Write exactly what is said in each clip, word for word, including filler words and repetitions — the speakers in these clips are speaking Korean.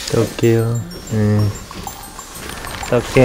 갔다 올게요. 네. 갔다 올게.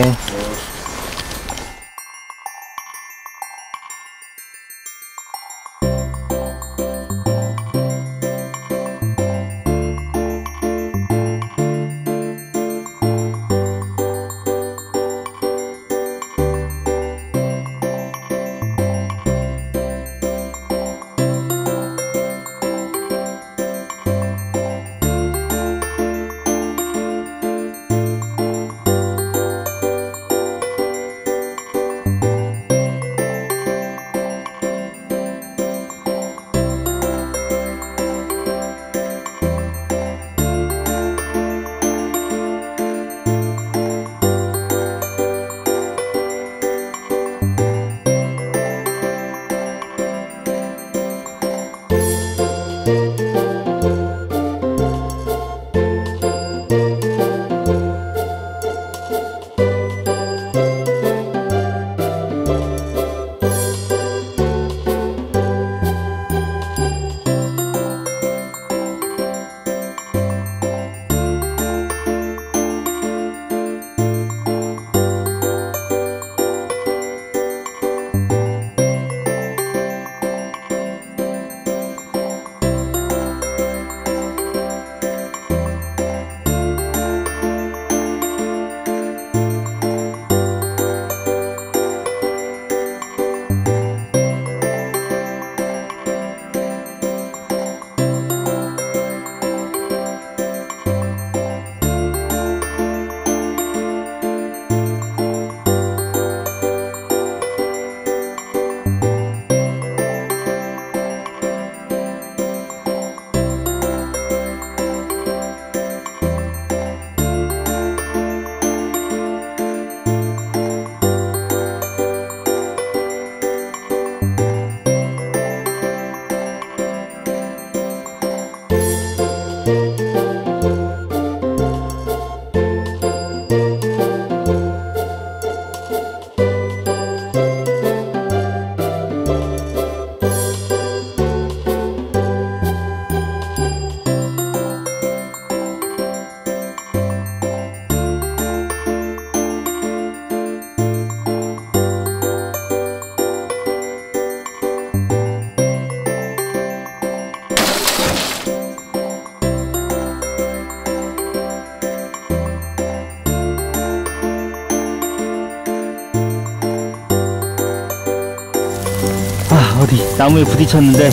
아, 어디 나무에 부딪혔는데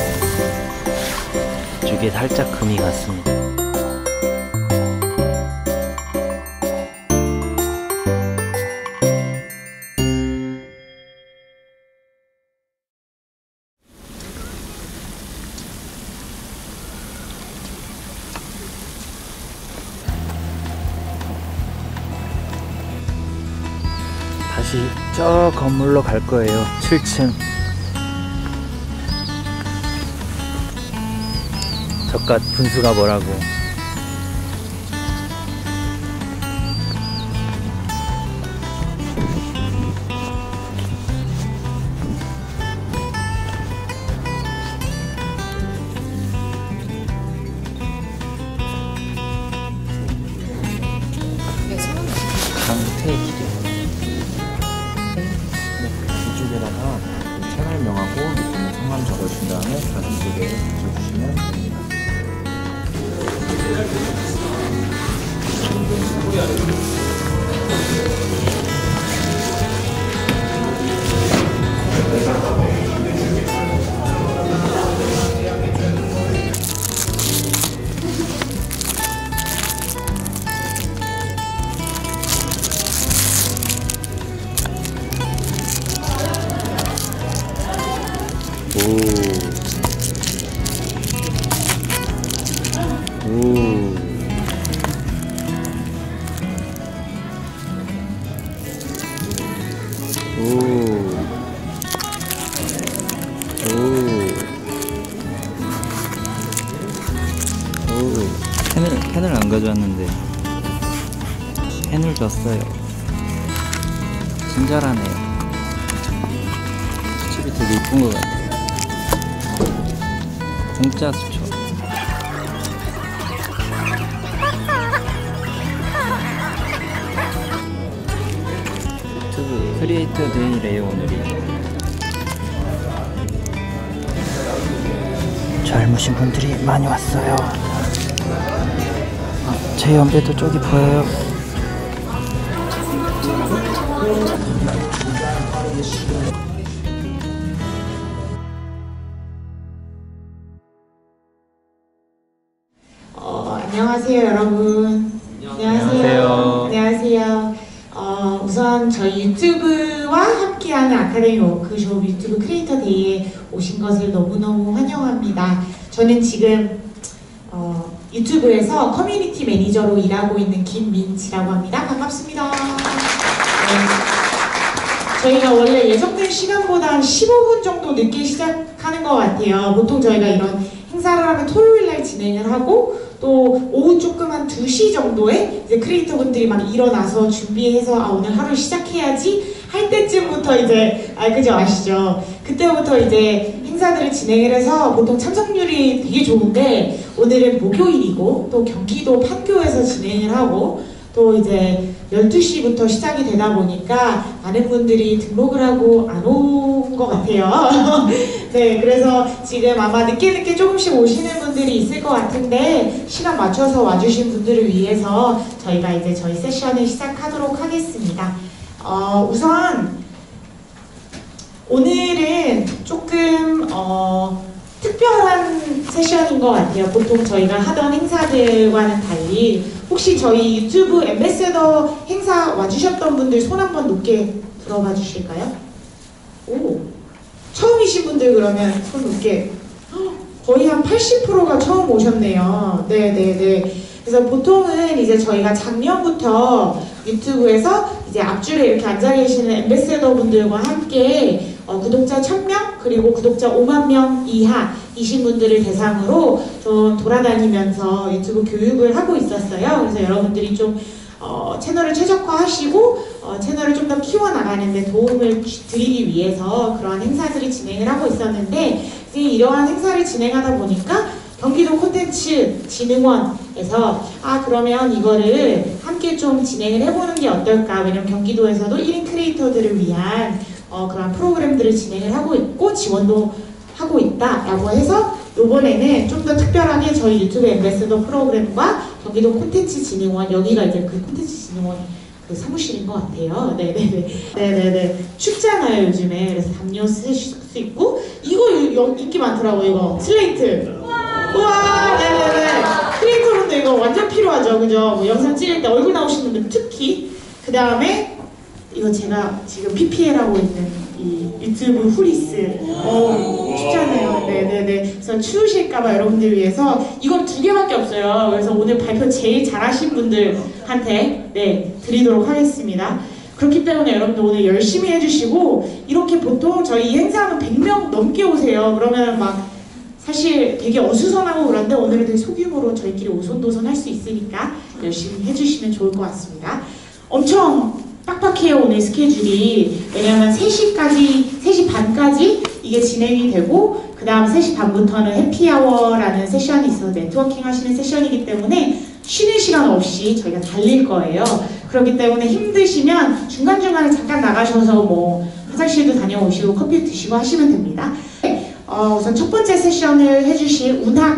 이쪽에 살짝 금이 갔습니다. 다시 저 건물로 갈 거예요. 칠 층. 저깟 분수가 뭐라고. 강태길이요. 네, 이쪽에다가 채널명하고 밑에는 성함 적어준 다음에 가슴 쪽에 붙여주시면 됩니다. 오. 오. 오. 펜을, 펜을 안 가져왔는데 펜을 줬어요. 친절하네요. 수첩이 되게 이쁜 것 같아요. 공짜 수첩. 크리에이터 데이래요 오늘이. 젊으신 분들이 많이 왔어요. 아, 제 연배도 저기 보여요. 어, 안녕하세요 여러분. 안녕하세요. 안녕하세요. 어, 우선 저희 유튜브와 함께하는 아카데미 워크숍 유튜브 크리에이터 데이에 오신 것을 너무너무 환영합니다. 저는 지금 어, 유튜브에서 커뮤니티 매니저로 일하고 있는 김민지라고 합니다. 반갑습니다. 네. 저희가 원래 예정된 시간보다 한 십오 분 정도 늦게 시작하는 것 같아요. 보통 저희가 이런 행사를 하면 토요일날 진행을 하고 또 오후 조금 한 두 시 정도에 이제 크리에이터 분들이 막 일어나서 준비해서 아 오늘 하루 시작해야지 할 때쯤부터 이제 아 그죠 아시죠? 그때부터 이제 행사들을 진행을 해서 보통 참석률이 되게 좋은데 오늘은 목요일이고 또 경기도 판교에서 진행을 하고 또 이제 열두 시부터 시작이 되다 보니까 많은 분들이 등록을 하고 안 온 것 같아요. 네, 그래서 지금 아마 늦게 늦게 조금씩 오시는 분들이 있을 것 같은데 시간 맞춰서 와주신 분들을 위해서 저희가 이제 저희 세션을 시작하도록 하겠습니다. 어, 우선 오늘은 조금 어, 특별한 세션인 것 같아요. 보통 저희가 하던 행사들과는 달리 혹시 저희 유튜브 앰베서더 행사 와주셨던 분들 손 한번 높게 들어봐 주실까요? 오, 처음이신 분들 그러면 손 높게. 거의 한 팔십 퍼센트가 처음 오셨네요. 네네네. 그래서 보통은 이제 저희가 작년부터 유튜브에서 이제 앞줄에 이렇게 앉아 계시는 앰베서더 분들과 함께 어, 구독자 천 명 그리고 구독자 오만 명 이하이신 분들을 대상으로 좀 돌아다니면서 유튜브 교육을 하고 있었어요. 그래서 여러분들이 좀 어, 채널을 최적화하시고 어, 채널을 좀 더 키워나가는 데 도움을 드리기 위해서 그러한 행사들을 진행을 하고 있었는데 이제 이러한 행사를 진행하다 보니까 경기도 콘텐츠 진흥원에서 아 그러면 이거를 함께 좀 진행을 해보는 게 어떨까. 왜냐면 경기도에서도 일 인 크리에이터들을 위한 어, 그런 프로그램들을 진행을 하고 있고 지원도 하고 있다라고 해서 이번에는 좀 더 특별하게 저희 유튜브 앰베서더 프로그램과 경기도 콘텐츠 진흥원 여기가 이제 그 콘텐츠 진흥원 그 사무실인 것 같아요. 네네네. 네네네. 춥잖아요 요즘에. 그래서 담요 쓰실 수 있고 이거 여, 인기 많더라고요. 이거 슬레이트. 우와. 네네네. 크리에이터분들 이거 완전 필요하죠. 그죠? 뭐 영상 찍을 때 얼굴 나오시는 분들 특히. 그 다음에 이거 제가 지금 피피엘 하고 있는 이 유튜브 후리스. 어, 춥잖아요. 네네네. 그래서 추우실까봐 여러분들 위해서 이건 두 개밖에 없어요. 그래서 오늘 발표 제일 잘하신 분들한테 네 드리도록 하겠습니다. 그렇기 때문에 여러분들 오늘 열심히 해주시고 이렇게 보통 저희 이 행사하면 백 명 넘게 오세요. 그러면 막 사실 되게 어수선하고 그런데 오늘은 되게 소규모로 저희끼리 오손도손 할 수 있으니까 열심히 해주시면 좋을 것 같습니다. 엄청 빡빡해요 오늘 스케줄이. 왜냐면 세 시까지 세 시 반까지 이게 진행이 되고 그 다음 세 시 반부터는 해피아워라는 세션이 있어서 네트워킹 하시는 세션이기 때문에 쉬는 시간 없이 저희가 달릴 거예요. 그렇기 때문에 힘드시면 중간중간에 잠깐 나가셔서 뭐 화장실도 다녀오시고 커피 드시고 하시면 됩니다. 어, 우선 첫 번째 세션을 해주실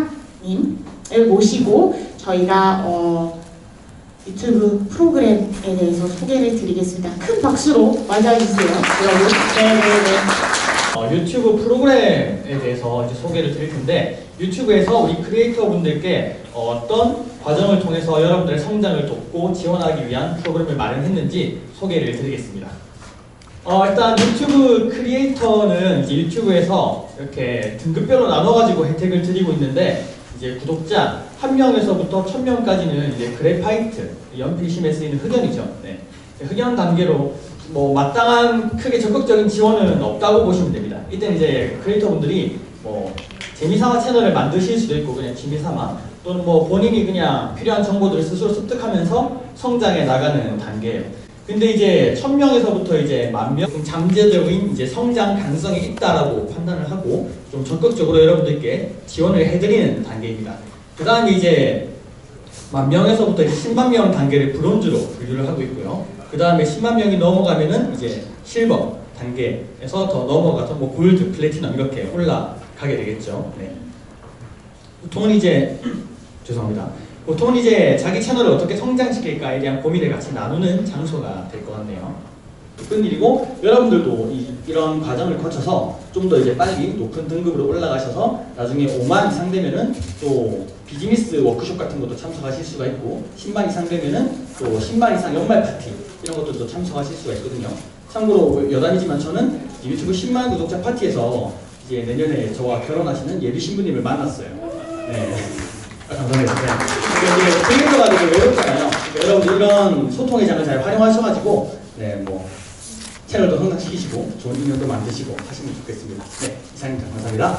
운학님을 모시고 저희가 어, 유튜브 프로그램에 대해서 소개를 드리겠습니다. 큰 박수로 맞아주세요, 여러분. 네네네. 어, 유튜브 프로그램에 대해서 이제 소개를 드릴 텐데 유튜브에서 우리 크리에이터 분들께 어떤 과정을 통해서 여러분들의 성장을 돕고 지원하기 위한 프로그램을 마련했는지 소개를 드리겠습니다. 어, 일단 유튜브 크리에이터는 이제 유튜브에서 이렇게 등급별로 나눠가지고 혜택을 드리고 있는데 이제 구독자 한 명에서부터 천 명까지는 이제 그래파이트, 연필심에 쓰이는 흑연이죠. 네. 흑연 단계로 뭐 마땅한 크게 적극적인 지원은 없다고 보시면 됩니다. 이때는 이제 크리에이터 분들이 뭐 재미삼아 채널을 만드실 수도 있고 그냥 취미삼아 또는 뭐 본인이 그냥 필요한 정보들을 스스로 습득하면서 성장해 나가는 단계예요. 근데 이제 천 명에서부터 이제 만 명 잠재적인 이제 성장 가능성이 있다라고 판단을 하고 좀 적극적으로 여러분들께 지원을 해드리는 단계입니다. 그 다음에 이제 만 명에서부터 이제 십만 명 단계를 브론즈로 분류를 하고 있고요. 그 다음에 십만 명이 넘어가면은 이제 실버 단계에서 더 넘어가서 뭐 골드, 플래티넘 이렇게 올라가게 되겠죠. 네. 보통은 이제 죄송합니다. 보통은 이제 자기 채널을 어떻게 성장시킬까에 대한 고민을 같이 나누는 장소가 될 것 같네요. 끝일이고 여러분들도 이, 이런 과정을 거쳐서 좀 더 이제 빨리 높은 등급으로 올라가셔서 나중에 오만 이상 되면은 또 비즈니스 워크숍 같은 것도 참석하실 수가 있고 십만 이상 되면은 또 십만 이상 연말 파티 이런 것들도 참석하실 수가 있거든요. 참고로 여담이지만 저는 유튜브 십만 구독자 파티에서 이제 내년에 저와 결혼하시는 예비 신부님을 만났어요. 네. 아, 감사합니다. 네. 그러니까 이제 개인도가 되게 외롭잖아요. 그러니까 여러분들 이런 소통의 장을 잘 활용하셔가지고 네, 뭐 채널도 성장시키시고 좋은 인연도 만드시고 하시면 좋겠습니다. 네, 이상입니다. 감사합니다.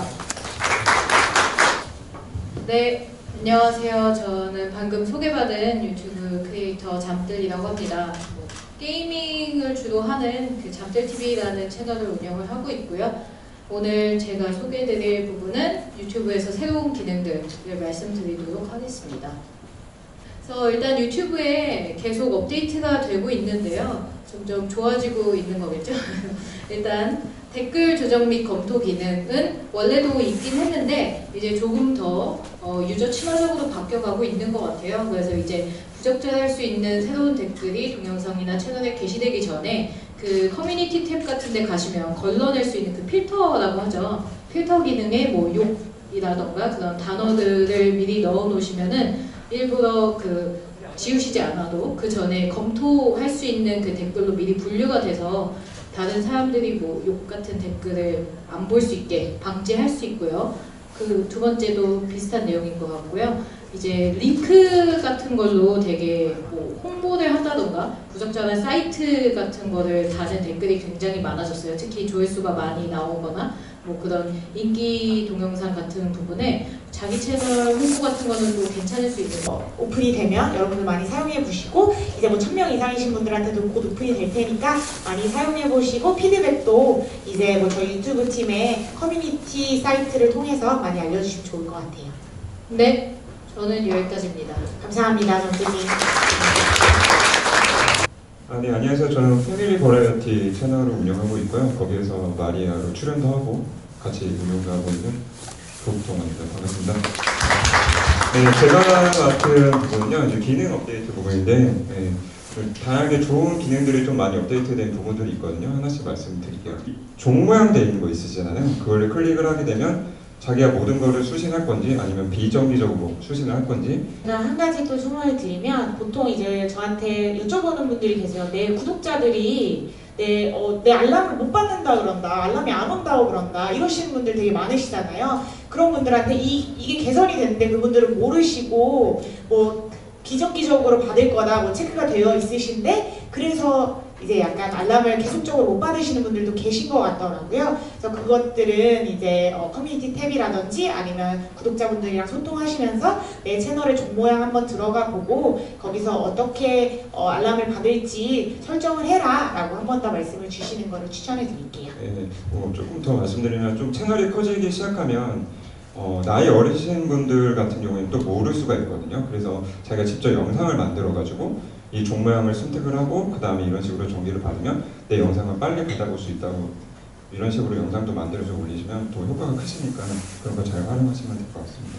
네, 안녕하세요. 저는 방금 소개받은 유튜브 크리에이터 잠들이라고 합니다. 뭐, 게이밍을 주로 하는 그 잠들티비라는 채널을 운영을 하고 있고요. 오늘 제가 소개해드릴 부분은 유튜브에서 새로운 기능들을 말씀드리도록 하겠습니다. 그래서 일단 유튜브에 계속 업데이트가 되고 있는데요. 점점 좋아지고 있는 거겠죠? 일단 댓글 조정 및 검토 기능은 원래도 있긴 했는데 이제 조금 더 어, 유저 친화적으로 바뀌어가고 있는 것 같아요. 그래서 이제 부적절할 수 있는 새로운 댓글이 동영상이나 채널에 게시되기 전에 그 커뮤니티 탭 같은 데 가시면 걸러낼 수 있는 그 필터라고 하죠. 필터 기능에 뭐 욕이라던가 그런 단어들을 미리 넣어 놓으시면은 일부러 그 지우시지 않아도 그 전에 검토할 수 있는 그 댓글로 미리 분류가 돼서 다른 사람들이 뭐 욕 같은 댓글을 안 볼 수 있게 방지할 수 있고요. 그 두 번째도 비슷한 내용인 것 같고요. 이제 링크 같은 걸로 되게 뭐 홍보를 한다던가 부적절한 사이트 같은 거를 다는 댓글이 굉장히 많아졌어요. 특히 조회수가 많이 나오거나 뭐 그런 인기 동영상 같은 부분에 자기 채널 홍보 같은 거는 또 괜찮을 수 있는 거. 오픈이 되면 여러분들 많이 사용해 보시고 이제 뭐 천 명 이상이신 분들한테도 곧 오픈이 될 테니까 많이 사용해 보시고 피드백도 이제 뭐 저희 유튜브 팀의 커뮤니티 사이트를 통해서 많이 알려주시면 좋을 것 같아요. 네, 저는 여기까지입니다. 감사합니다, 정재님. 아, 네, 안녕하세요. 저는 패밀리 버라이어티 채널을 운영하고 있고요. 거기에서 마리아로 출연도 하고 같이 운영도 하고 있는 조국동입니다. 반갑습니다. 네, 제가 맡은 부분은요, 이제 기능 업데이트 부분인데, 네, 다양하게 좋은 기능들이 좀 많이 업데이트된 부분들이 있거든요. 하나씩 말씀드릴게요. 종 모양 되어 있는 거 있으시잖아요. 그걸 클릭을 하게 되면 자기가 모든 거를 수신할 건지 아니면 비정기적으로 수신을 할 건지. 한 가지 또 소문을 드리면 보통 이제 저한테 여쭤보는 분들이 계세요. 내 구독자들이 내, 어, 내 알람을 못 받는다 그런다, 알람이 안 온다고 그런다 이러시는 분들 되게 많으시잖아요. 그런 분들한테 이, 이게 개선이 됐는데 그분들은 모르시고 뭐 비정기적으로 받을 거다 뭐 체크가 되어 있으신데 그래서 이제 약간 알람을 계속적으로 못 받으시는 분들도 계신 것 같더라고요. 그래서 그것들은 이제 어, 커뮤니티 탭이라든지 아니면 구독자분들이랑 소통하시면서 내 채널의 종 모양 한번 들어가 보고 거기서 어떻게 어, 알람을 받을지 설정을 해라 라고 한 번 더 말씀을 주시는 거를 추천해 드릴게요. 네, 뭐 조금 더 말씀드리면 좀 채널이 커지기 시작하면 어, 나이 어리신 분들 같은 경우에는 또 모를 수가 있거든요. 그래서 자기가 직접 영상을 만들어 가지고 이 종 모양을 선택을 하고 그 다음에 이런 식으로 전기를 받으면 내 영상을 빨리 받아볼 수 있다고 이런 식으로 영상도 만들어서 올리시면 또 효과가 크시니까 그런 거 잘 활용하시면 될 것 같습니다.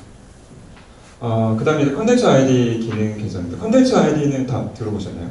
어, 그 다음에 컨텐츠 아이디 기능 개선입니다. 컨텐츠 아이디는 다 들어보셨나요?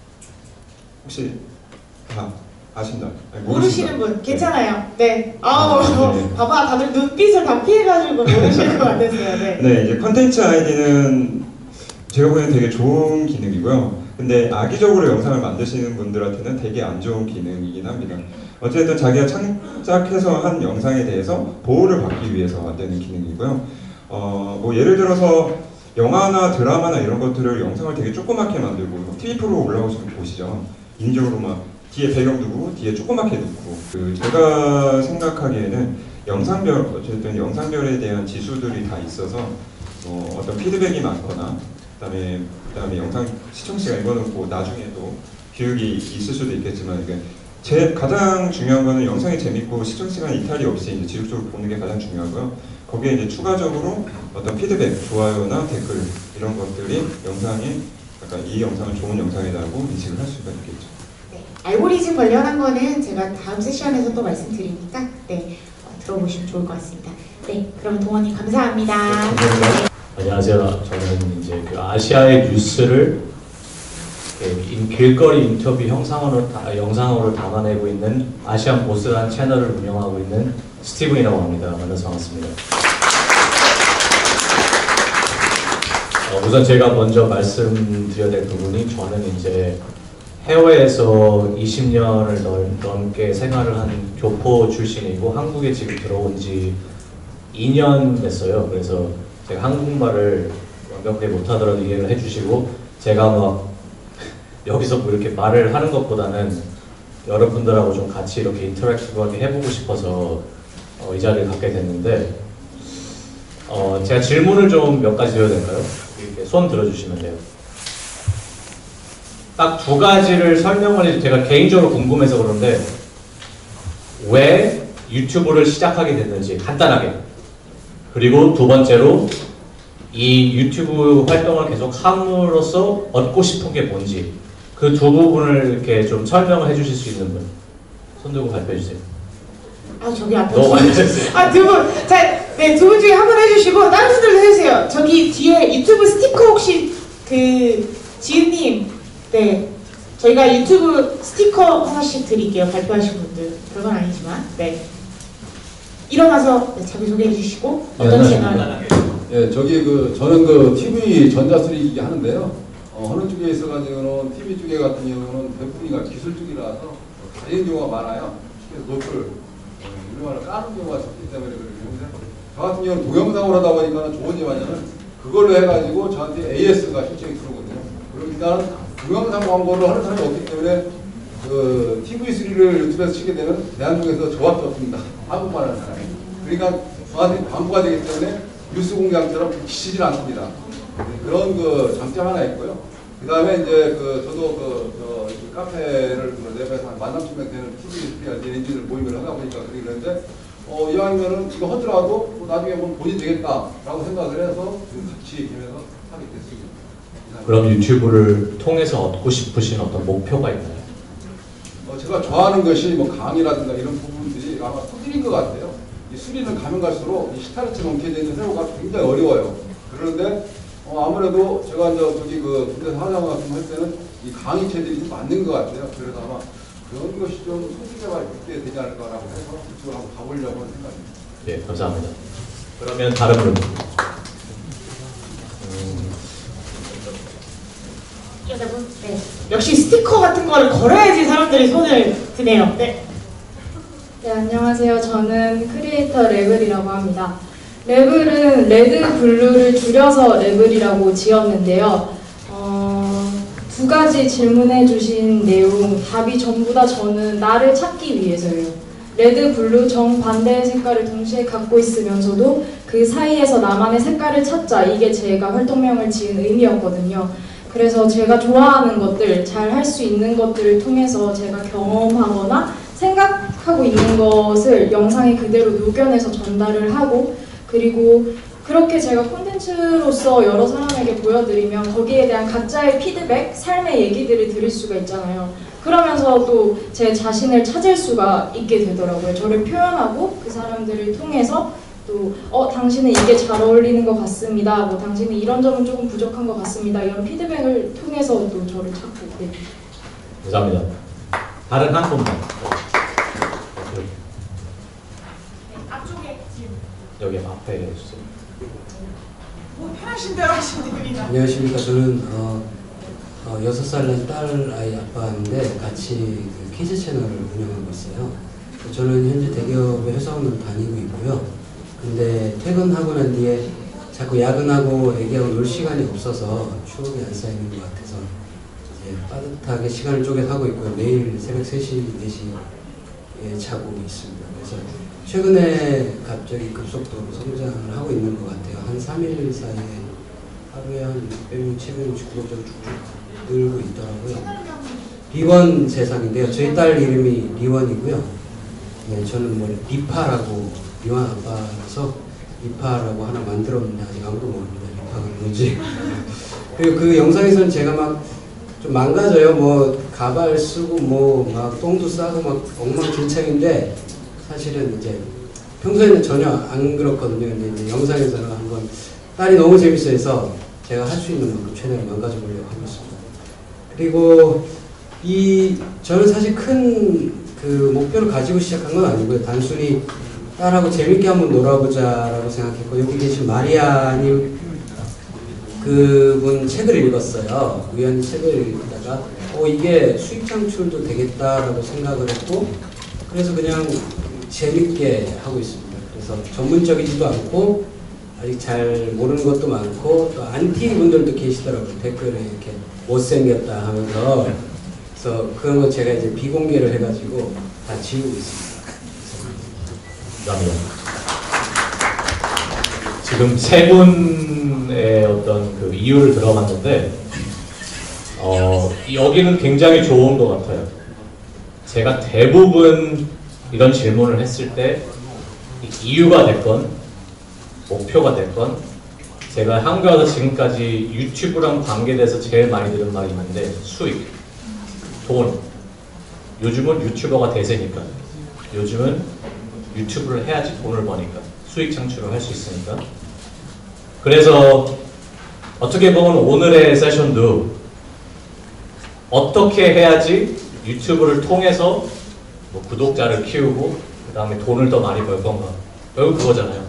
혹시 다 아신다? 아니, 모르시는 분 괜찮아요. 네. 아, 아, 네. 봐봐 다들 눈빛을 다 피해가지고 모르실 것 같았어요. 네. 네, 이제 컨텐츠 아이디는 제가 보기엔 되게 좋은 기능이고요. 근데 악의적으로 영상을 만드시는 분들한테는 되게 안 좋은 기능이긴 합니다. 어쨌든 자기가 창작해서 한 영상에 대해서 보호를 받기 위해서 만드는 기능이고요. 어, 뭐 예를 들어서 영화나 드라마나 이런 것들을 영상을 되게 조그맣게 만들고 티비 프로 올라오시면 보시죠. 인위적으로 막 뒤에 배경 두고 뒤에 조그맣게 놓고 그 제가 생각하기에는 영상별 어쨌든 영상별에 대한 지수들이 다 있어서 뭐 어떤 피드백이 많거나 그다음에 그다음에 영상 시청 시간 이거는 뭐 나중에 또 교육이 있을 수도 있겠지만 이게 제 가장 중요한 거는 영상이 재밌고 시청 시간 이탈이 없이 이제 지속적으로 보는 게 가장 중요하고요. 거기에 이제 추가적으로 어떤 피드백, 좋아요나 댓글 이런 것들이 영상이 약간 이 영상은 좋은 영상이라고 인식을 할 수가 있겠죠. 네, 알고리즘 관련한 거는 제가 다음 세션에서 또 말씀드리니까 네, 어, 들어보시면 좋을 것 같습니다. 네, 그럼 동원님 감사합니다. 감사합니다. 안녕하세요. 저는 이제 그 아시아의 뉴스를 인, 길거리 인터뷰 형상으로 다, 영상으로 담아내고 있는 아시안 보스라는 채널을 운영하고 있는 스티븐이라고 합니다. 만나서 반갑습니다. 어, 우선 제가 먼저 말씀드려야 될 부분이 저는 이제 해외에서 이십 년을 넘, 넘게 생활을 한 교포 출신이고 한국에 지금 들어온 지 이 년 됐어요. 그래서 제가 한국말을 완벽하게 못하더라도 이해를 해주시고 제가 막 여기서 뭐 이렇게 말을 하는 것보다는 여러분들하고 좀 같이 이렇게 인터랙티브하게 해보고 싶어서 어, 이 자리를 갖게 됐는데 어, 제가 질문을 좀 몇 가지 드려도 될까요? 이렇게 손 들어주시면 돼요. 딱 두 가지를 설명을 해도 제가 개인적으로 궁금해서 그런데 왜 유튜브를 시작하게 됐는지 간단하게, 그리고 두 번째로 이 유튜브 활동을 계속 함으로써 얻고 싶은 게 뭔지 그 두 부분을 이렇게 좀 설명을 해주실 수 있는 분 손 들고 발표해 주세요. 아 저기 앞에 너무 많이 했어요. 아두 분, 자, 네, 두 분 중에 한 분 해주시고 다른 분들도 해주세요. 저기 뒤에 유튜브 스티커 혹시 그 지은님, 네, 저희가 유튜브 스티커 하나씩 드릴게요. 발표하신 분들 별건 아니지만, 네, 일어나서 네, 자기 소개해 주시고 어떤 채널? 예, 저기 그 저는 그 티비 전자수리 하는데요. 어, 어느 쪽에 있어가지고는 티비 쪽에 같은 경우는 대부분이가 기술 쪽이라서 다른 경우가 많아요. 그래서 노출, 이런 걸 까는 경우가 적기 때문에 그러는데 저 같은 경우는 동영상으로 하다 보니까 좋은 점 하냐면 그걸로 해가지고 저한테 에이에스가 실적이 들어오거든요. 그러니까 동영상 광고를 하는 사람이 없기 때문에 그 티비쓰리를 유튜브에서 치게 되면 대한민국에서 저밖에 없습니다. 한국말 하는 사람이. 그러니까 저한테 광고가 되기 때문에 뉴스 공장처럼 기시질 않습니다. 그런 그 장점 하나 있고요. 그 다음에 이제 그 저도 그, 저, 그 카페를 랩에서 한 만 삼천 명 되는 티비 엔진을 모임을 하다 보니까 그러는데 어, 이왕이면은 이거 하더라도 뭐 나중에 보면 돈이 되겠다라고 생각을 해서 같이 하면서 하게 됐습니다. 그럼 유튜브를 통해서 얻고 싶으신 어떤 목표가 있나요? 어, 제가 좋아하는 것이 뭐 강의라든가 이런 부분들이 아마 토질인 것 같아요. 이 수리는 가면 갈수록 이 스타일처럼 엉켜져 있는 세로가 굉장히 어려워요. 그런데 어, 아무래도 제가 이제 저기 그 군대 사장 같은 거 할 때는 이 강의체들이 좀 맞는 것 같아요. 그래서 아마 그런 것이 좀 소득에가 있게 되지 않을까라고 해서 이쪽으로 한번 가보려고 하는 생각입니다. 네, 감사합니다. 그러면 다른 분. 여러분, 네, 역시 스티커 같은 거를 걸어야지 사람들이 손을 드네요. 네. 네, 안녕하세요. 저는 크리에이터 레블이라고 합니다. 레블은 레드 블루를 줄여서 레블이라고 지었는데요. 어, 두 가지 질문해 주신 내용 답이 전부 다 저는 나를 찾기 위해서예요. 레드 블루 정반대의 색깔을 동시에 갖고 있으면서도 그 사이에서 나만의 색깔을 찾자, 이게 제가 활동명을 지은 의미였거든요. 그래서 제가 좋아하는 것들, 잘 할 수 있는 것들을 통해서 제가 경험하거나 생각하고 있는 것을 영상에 그대로 녹여내서 전달을 하고, 그리고 그렇게 제가 콘텐츠로서 여러 사람에게 보여드리면 거기에 대한 각자의 피드백, 삶의 얘기들을 들을 수가 있잖아요. 그러면서 또 제 자신을 찾을 수가 있게 되더라고요. 저를 표현하고 그 사람들을 통해서 또 어, 당신은 이게 잘 어울리는 것 같습니다. 뭐 당신은 이런 점은 조금 부족한 것 같습니다. 이런 피드백을 통해서 또 저를 찾고. 네. 감사합니다. 다른 한 분만. 앞쪽에 지금 여기 앞에 해주세요. 뭐 편하신 대로 하시면 됩니다. 안녕하십니까. 저는 어, 어, 여섯 살 난 딸 아이 아빠인데 같이 그 키즈 채널을 운영하고 있어요. 저는 현재 대기업의 회사원으로 다니고 있고요. 근데 퇴근하고 난 뒤에 자꾸 야근하고 애기하고 놀 시간이 없어서 추억이 안 쌓이는 것 같아서 이제 빠듯하게 시간을 쪼개서 하고 있고요. 매일 새벽 세 시, 네 시에 자고 있습니다. 그래서 최근에 갑자기 급속도로 성장을 하고 있는 것 같아요. 한 삼 일 사이에 하루에 한 육백 명, 칠백 명씩 구독자가 쭉쭉 늘고 있더라고요. 리원 세상인데요. 저희 딸 이름이 리원이고요. 네, 저는 뭐 리파라고, 리원 아빠라서 리파라고 하나 만들었는데 아직 아무도 모릅니다. 리파가 뭔지. 그리고 그 영상에서는 제가 막 좀 망가져요. 뭐 가발 쓰고 뭐 막 똥도 싸고 막 엉망진창인데 사실은 이제 평소에는 전혀 안 그렇거든요. 근데 이제 영상에서는 한번 딸이 너무 재밌어해서 제가 할 수 있는 만큼 최대한 망가져 보려고 하고 있습니다. 그리고 이 저는 사실 큰 그 목표를 가지고 시작한 건 아니고요. 단순히 딸하고 재밌게 한번 놀아보자라고 생각했고, 여기 계신 마리아님 그분 책을 읽었어요. 우연히 책을 읽다가 어 이게 수익 창출도 되겠다라고 생각을 했고, 그래서 그냥 재밌게 하고 있습니다. 그래서 전문적이지도 않고 아직 잘 모르는 것도 많고 또 안티 분들도 계시더라고요. 댓글에 이렇게 못생겼다 하면서. 그래서 그런 거 제가 이제 비공개를 해가지고 다 지우고 있습니다. 감사합니다. 지금 세 분의 어떤 그 이유를 들어봤는데, 어, 여기는 굉장히 좋은 것 같아요. 제가 대부분 이런 질문을 했을 때 이유가 됐건 목표가 됐건, 제가 한국에 와서 지금까지 유튜브랑 관계돼서 제일 많이 들은 말이 있는데, 수익, 돈. 요즘은 유튜버가 대세니까, 요즘은 유튜브를 해야지 돈을 버니까, 수익 창출을 할 수 있으니까. 그래서 어떻게 보면 오늘의 세션도 어떻게 해야지 유튜브를 통해서 뭐 구독자를 키우고 그 다음에 돈을 더 많이 벌 건가, 결국 그거잖아요.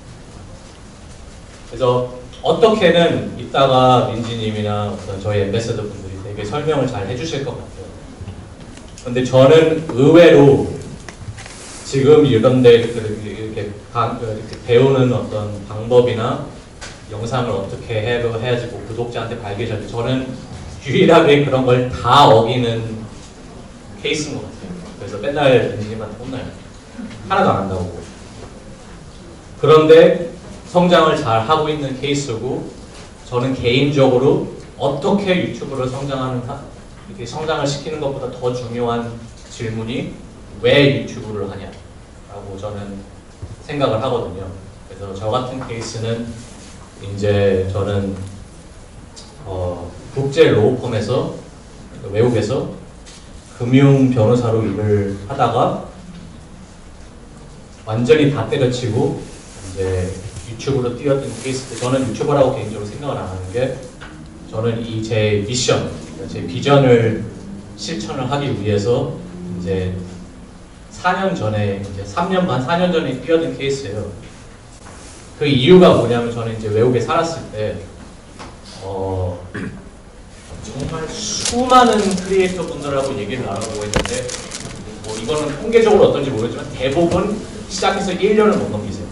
그래서 어떻게는 이따가 민지님이나 어떤 저희 엠베서더 분들이 되게 설명을 잘 해주실 것 같아요. 근데 저는 의외로 지금 이런데 이렇게, 이렇게, 이렇게 배우는 어떤 방법이나 영상을 어떻게 해야지 뭐 구독자한테 발견할지, 저는 유일하게 그런 걸 다 어기는 케이스인 것 같아요. 그래서 맨날 민지님한테 혼나요. 하나도 안 한다고. 그런데 성장을 잘 하고 있는 케이스고, 저는 개인적으로 어떻게 유튜브를 성장하는, 이렇게 성장을 시키는 것보다 더 중요한 질문이 왜 유튜브를 하냐라고 저는 생각을 하거든요. 그래서 저 같은 케이스는 이제 저는 어, 국제 로우펌에서, 외국에서 금융 변호사로 일을 하다가 완전히 다 때려치고 이제 유튜브로 뛰었던 케이스인데, 저는 유튜버라고 개인적으로 생각을 안 하는 게, 저는 이 제 미션, 제 비전을 실천을 하기 위해서 이제 사 년 전에, 이제 삼 년 반, 사 년 전에 뛰어든 케이스예요. 그 이유가 뭐냐면, 저는 이제 외국에 살았을 때 어, 정말 수많은 크리에이터 분들하고 얘기를 나눠보고 있는데, 뭐 이거는 통계적으로 어떤지 모르지만 대부분 시작해서 일 년을 못 넘기세요.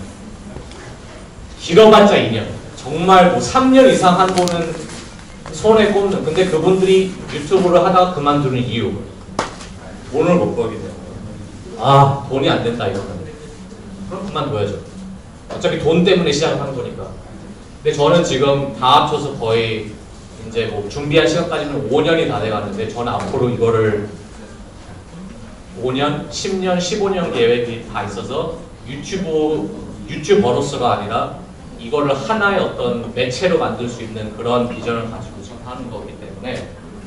길어봤자 이 년. 정말 뭐 삼 년 이상 한 분은 손에 꼽는. 근데 그분들이 유튜브를 하다가 그만두는 이유, 돈을 못 벌게 돼요. 아, 돈이 안 된다 이거는. 그럼 그만둬야죠. 어차피 돈 때문에 시작을 하는 거니까. 근데 저는 지금 다 합쳐서 거의 이제 뭐 준비한 시간까지는 오 년이 다 돼가는데, 저는 앞으로 이거를 오 년, 십 년, 십오 년 계획이 다 있어서 유튜브, 유튜버로서가 아니라 이거를 하나의 어떤 매체로 만들 수 있는 그런 비전을 가지고 지금 하는 거기 때문에,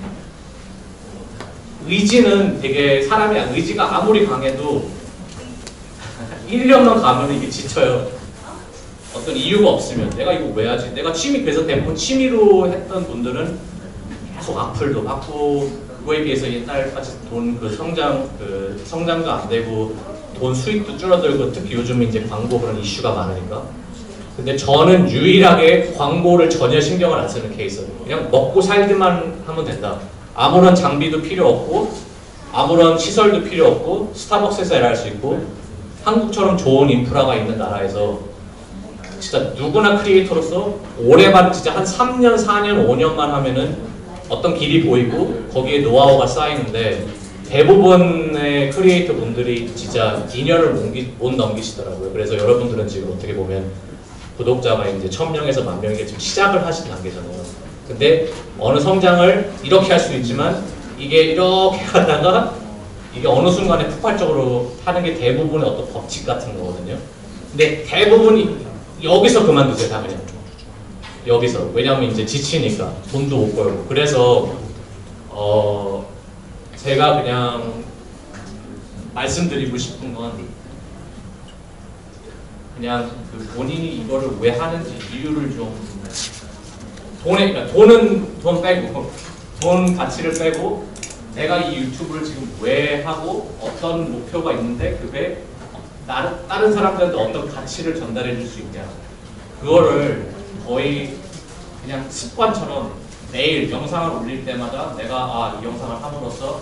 의지는 되게, 사람이 의지가 아무리 강해도 일 년만 가면 이게 지쳐요. 어떤 이유가 없으면 내가 이거 왜 하지? 내가 취미, 그래서 대부분 취미로 했던 분들은 계속 악플도 받고, 그거에 비해서 옛날까지 돈 그 성장 그 성장도 안 되고 돈 수익도 줄어들고, 특히 요즘 이제 광고 그런 이슈가 많으니까. 근데 저는 유일하게 광고를 전혀 신경을 안 쓰는 케이스예요. 그냥 먹고 살기만 하면 된다. 아무런 장비도 필요 없고, 아무런 시설도 필요 없고, 스타벅스에서 일할 수 있고, 한국처럼 좋은 인프라가 있는 나라에서 진짜 누구나 크리에이터로서 오래만, 진짜 한 삼 년, 사 년, 오 년만 하면은 어떤 길이 보이고 거기에 노하우가 쌓이는데, 대부분의 크리에이터 분들이 진짜 이 년을 못 넘기시더라고요. 그래서 여러분들은 지금 어떻게 보면 구독자가 이제 천 명에서 만 명에게 지금 시작을 하신 단계잖아요. 근데 어느 성장을 이렇게 할 수 있지만, 이게 이렇게 하다가 이게 어느 순간에 폭발적으로 하는 게 대부분의 어떤 법칙 같은 거거든요. 근데 대부분이 여기서 그만두세요, 다 그냥. 여기서. 왜냐면 이제 지치니까 돈도 못 벌고. 그래서 어 제가 그냥 말씀드리고 싶은 건 그냥 그 본인이 이거를 왜 하는지 이유를 좀 돈에 그러니까 돈은 돈 빼고 돈 가치를 빼고 내가 이 유튜브를 지금 왜 하고 어떤 목표가 있는데 그게 다른, 다른 사람들한테 어떤 가치를 전달해 줄 수 있냐 그거를 거의 그냥 습관처럼 매일 영상을 올릴 때마다 내가 아, 이 영상을 함으로써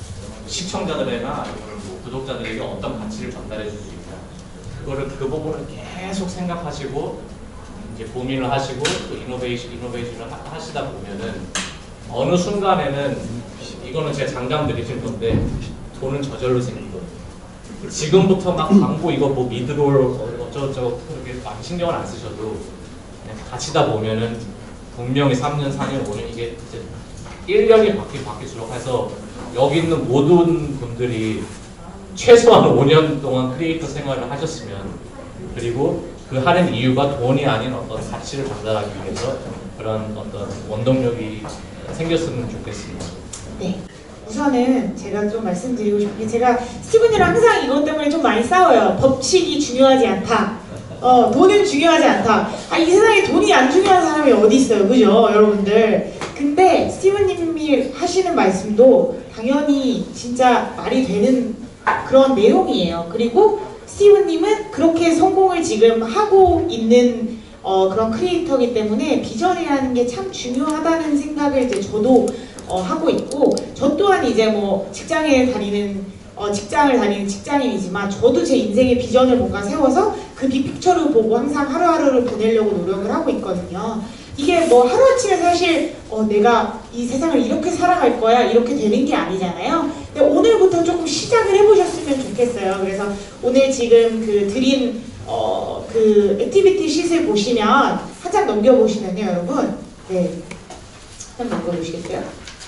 시청자들이나 아니면 뭐 구독자들에게 어떤 가치를 전달해 줄 수 있냐 그거를 그 부분을 계속 생각하시고 이제 고민을 하시고 또 이노베이션, 이노베이션을 하, 하시다 보면은 어느 순간에는 이거는 제 장담 드리실 건데 돈은 저절로 생기거든요. 지금부터 막 광고 이거 뭐 미드롤 어쩌고저쩌고 그렇게 많이 신경을 안 쓰셔도 그냥 가시다 보면은 분명히 삼 년, 사 년, 오 년 이게 이제 일 년이 바뀌, 바뀔수록 해서 여기 있는 모든 분들이 최소한 오 년 동안 크리에이터 생활을 하셨으면 그리고 그 하는 이유가 돈이 아닌 어떤 가치를 전달하기 위해서 그런 어떤 원동력이 생겼으면 좋겠습니다. 네. 우선은 제가 좀 말씀드리고 싶은 게 제가 스티븐이랑 항상 이것 때문에 좀 많이 싸워요. 법칙이 중요하지 않다. 어, 돈은 중요하지 않다. 아, 이 세상에 돈이 안 중요한 사람이 어디 있어요. 그죠? 여러분들. 근데 스티븐님이 하시는 말씀도 당연히 진짜 말이 되는 그런 내용이에요. 그리고 스티븐님은 그렇게 성공을 지금 하고 있는 어, 그런 크리에이터이기 때문에 비전이라는 게 참 중요하다는 생각을 이제 저도 어, 하고 있고 저 또한 이제 뭐 직장에 다니는 어, 직장을 다니는 직장인이지만 저도 제 인생의 비전을 뭔가 세워서 그 빅픽처를 보고 항상 하루하루를 보내려고 노력을 하고 있거든요. 이게 뭐 하루아침에 사실 어, 내가 이 세상을 이렇게 살아갈 거야 이렇게 되는 게 아니잖아요. 근데 오늘부터 조금 시작을 해보셨으면 좋겠어요. 그래서 오늘 지금 그 드린 어, 그 액티비티 쉿을 보시면 한 장 넘겨보시면요 여러분 네, 한 장 넘겨보시겠어요?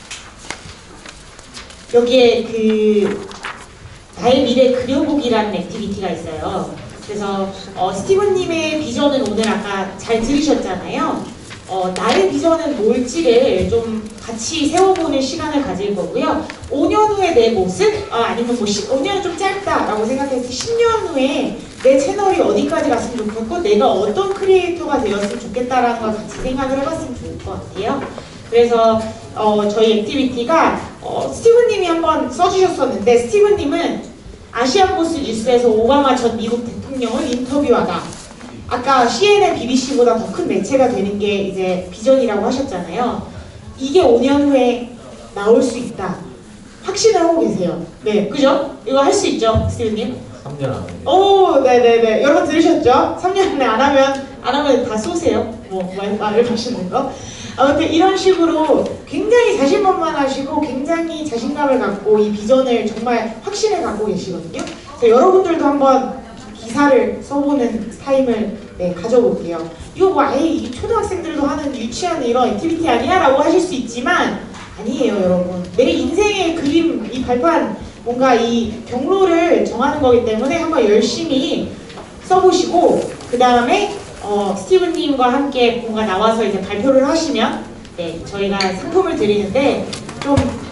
여기에 그 나의 미래 그려보기라는 액티비티가 있어요. 그래서 어, 스티븐님의 비전은 오늘 아까 잘 들으셨잖아요. 어, 나의 비전은 뭘지를 좀 같이 세워보는 시간을 가질 거고요. 오 년 후에 내 모습? 아, 아니면 뭐 오 년은 좀 짧다라고 생각했을 때 십 년 후에 내 채널이 어디까지 갔으면 좋겠고 내가 어떤 크리에이터가 되었으면 좋겠다라는 걸 같이 생각을 해봤으면 좋을 것 같아요. 그래서 어, 저희 액티비티가 어, 스티븐님이 한번 써주셨었는데 스티븐님은 아시안보스 뉴스에서 오바마 전 미국 대통령을 인터뷰하다. 아까 씨엔엔, 비비씨보다 더 큰 매체가 되는 게 이제 비전이라고 하셨잖아요. 이게 오 년 후에 나올 수 있다. 확신을 하고 계세요. 네, 그죠? 이거 할 수 있죠, 스티븐님? 삼 년 안에. 오, 네네네. 여러분 들으셨죠? 삼 년 안에 안 하면, 안 하면 다 쏘세요. 뭐, 말, 말을 하시는 거. 아무튼 이런 식으로 굉장히 자신만만하시고 굉장히 자신감을 갖고 이 비전을 정말 확신을 갖고 계시거든요. 그래서 여러분들도 한번 기사를 써보는 타임을 네, 가져볼게요. 이거 뭐 아예 이 초등학생들도 하는 유치한 이런 액티비티 아니야? 라고 하실 수 있지만 아니에요 여러분. 내 인생의 그림, 이 발판 뭔가 이 경로를 정하는 거기 때문에 한번 열심히 써보시고 그 다음에 어, 스티븐님과 함께 뭔가 나와서 이제 발표를 하시면 네, 저희가 상품을 드리는데 좀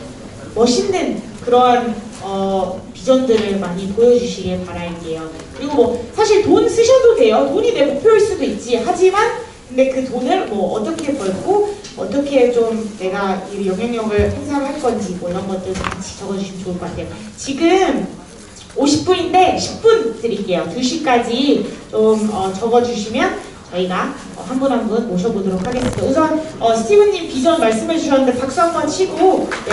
멋있는 그러한 어, 비전들을 많이 보여주시길 바랄게요. 그리고 뭐 사실 돈 쓰셔도 돼요. 돈이 내 목표일 수도 있지. 하지만 근데 그 돈을 뭐 어떻게 벌고 어떻게 좀 내가 이 영향력을 행사를 할 건지 뭐 이런 것들 같이 적어주시면 좋을 것 같아요. 지금 오십 분인데 십 분 드릴게요. 두 시까지 좀 어, 적어주시면 저희가 어, 한 분 한 분 모셔보도록 하겠습니다. 우선 어, 스티븐님 비전 말씀해 주셨는데 박수 한번 치고 네,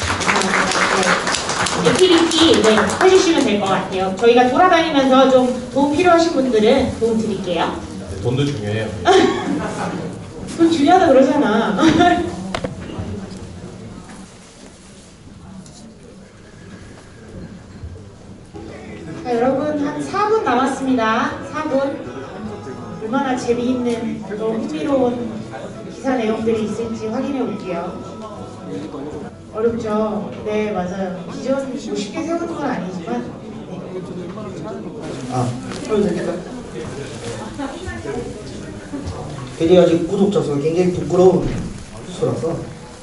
감사합니다. 네. 액티비티 네, 해주시면 될 것 같아요. 저희가 돌아다니면서 좀 도움 필요하신 분들은 도움 드릴게요. 네, 돈도 중요해요. 돈 중요하다 그러잖아. 자, 여러분 한 사 분 남았습니다. 사 분. 얼마나 재미있는 또 흥미로운 기사 내용들이 있을지 확인해 볼게요. 어렵죠? 네, 맞아요. 비전 뭐 쉽게 세우는 건 아니지만 네. 아, 해도 되겠다. 굉장히 아직 구독자 수가 굉장히 부끄러운 수라서.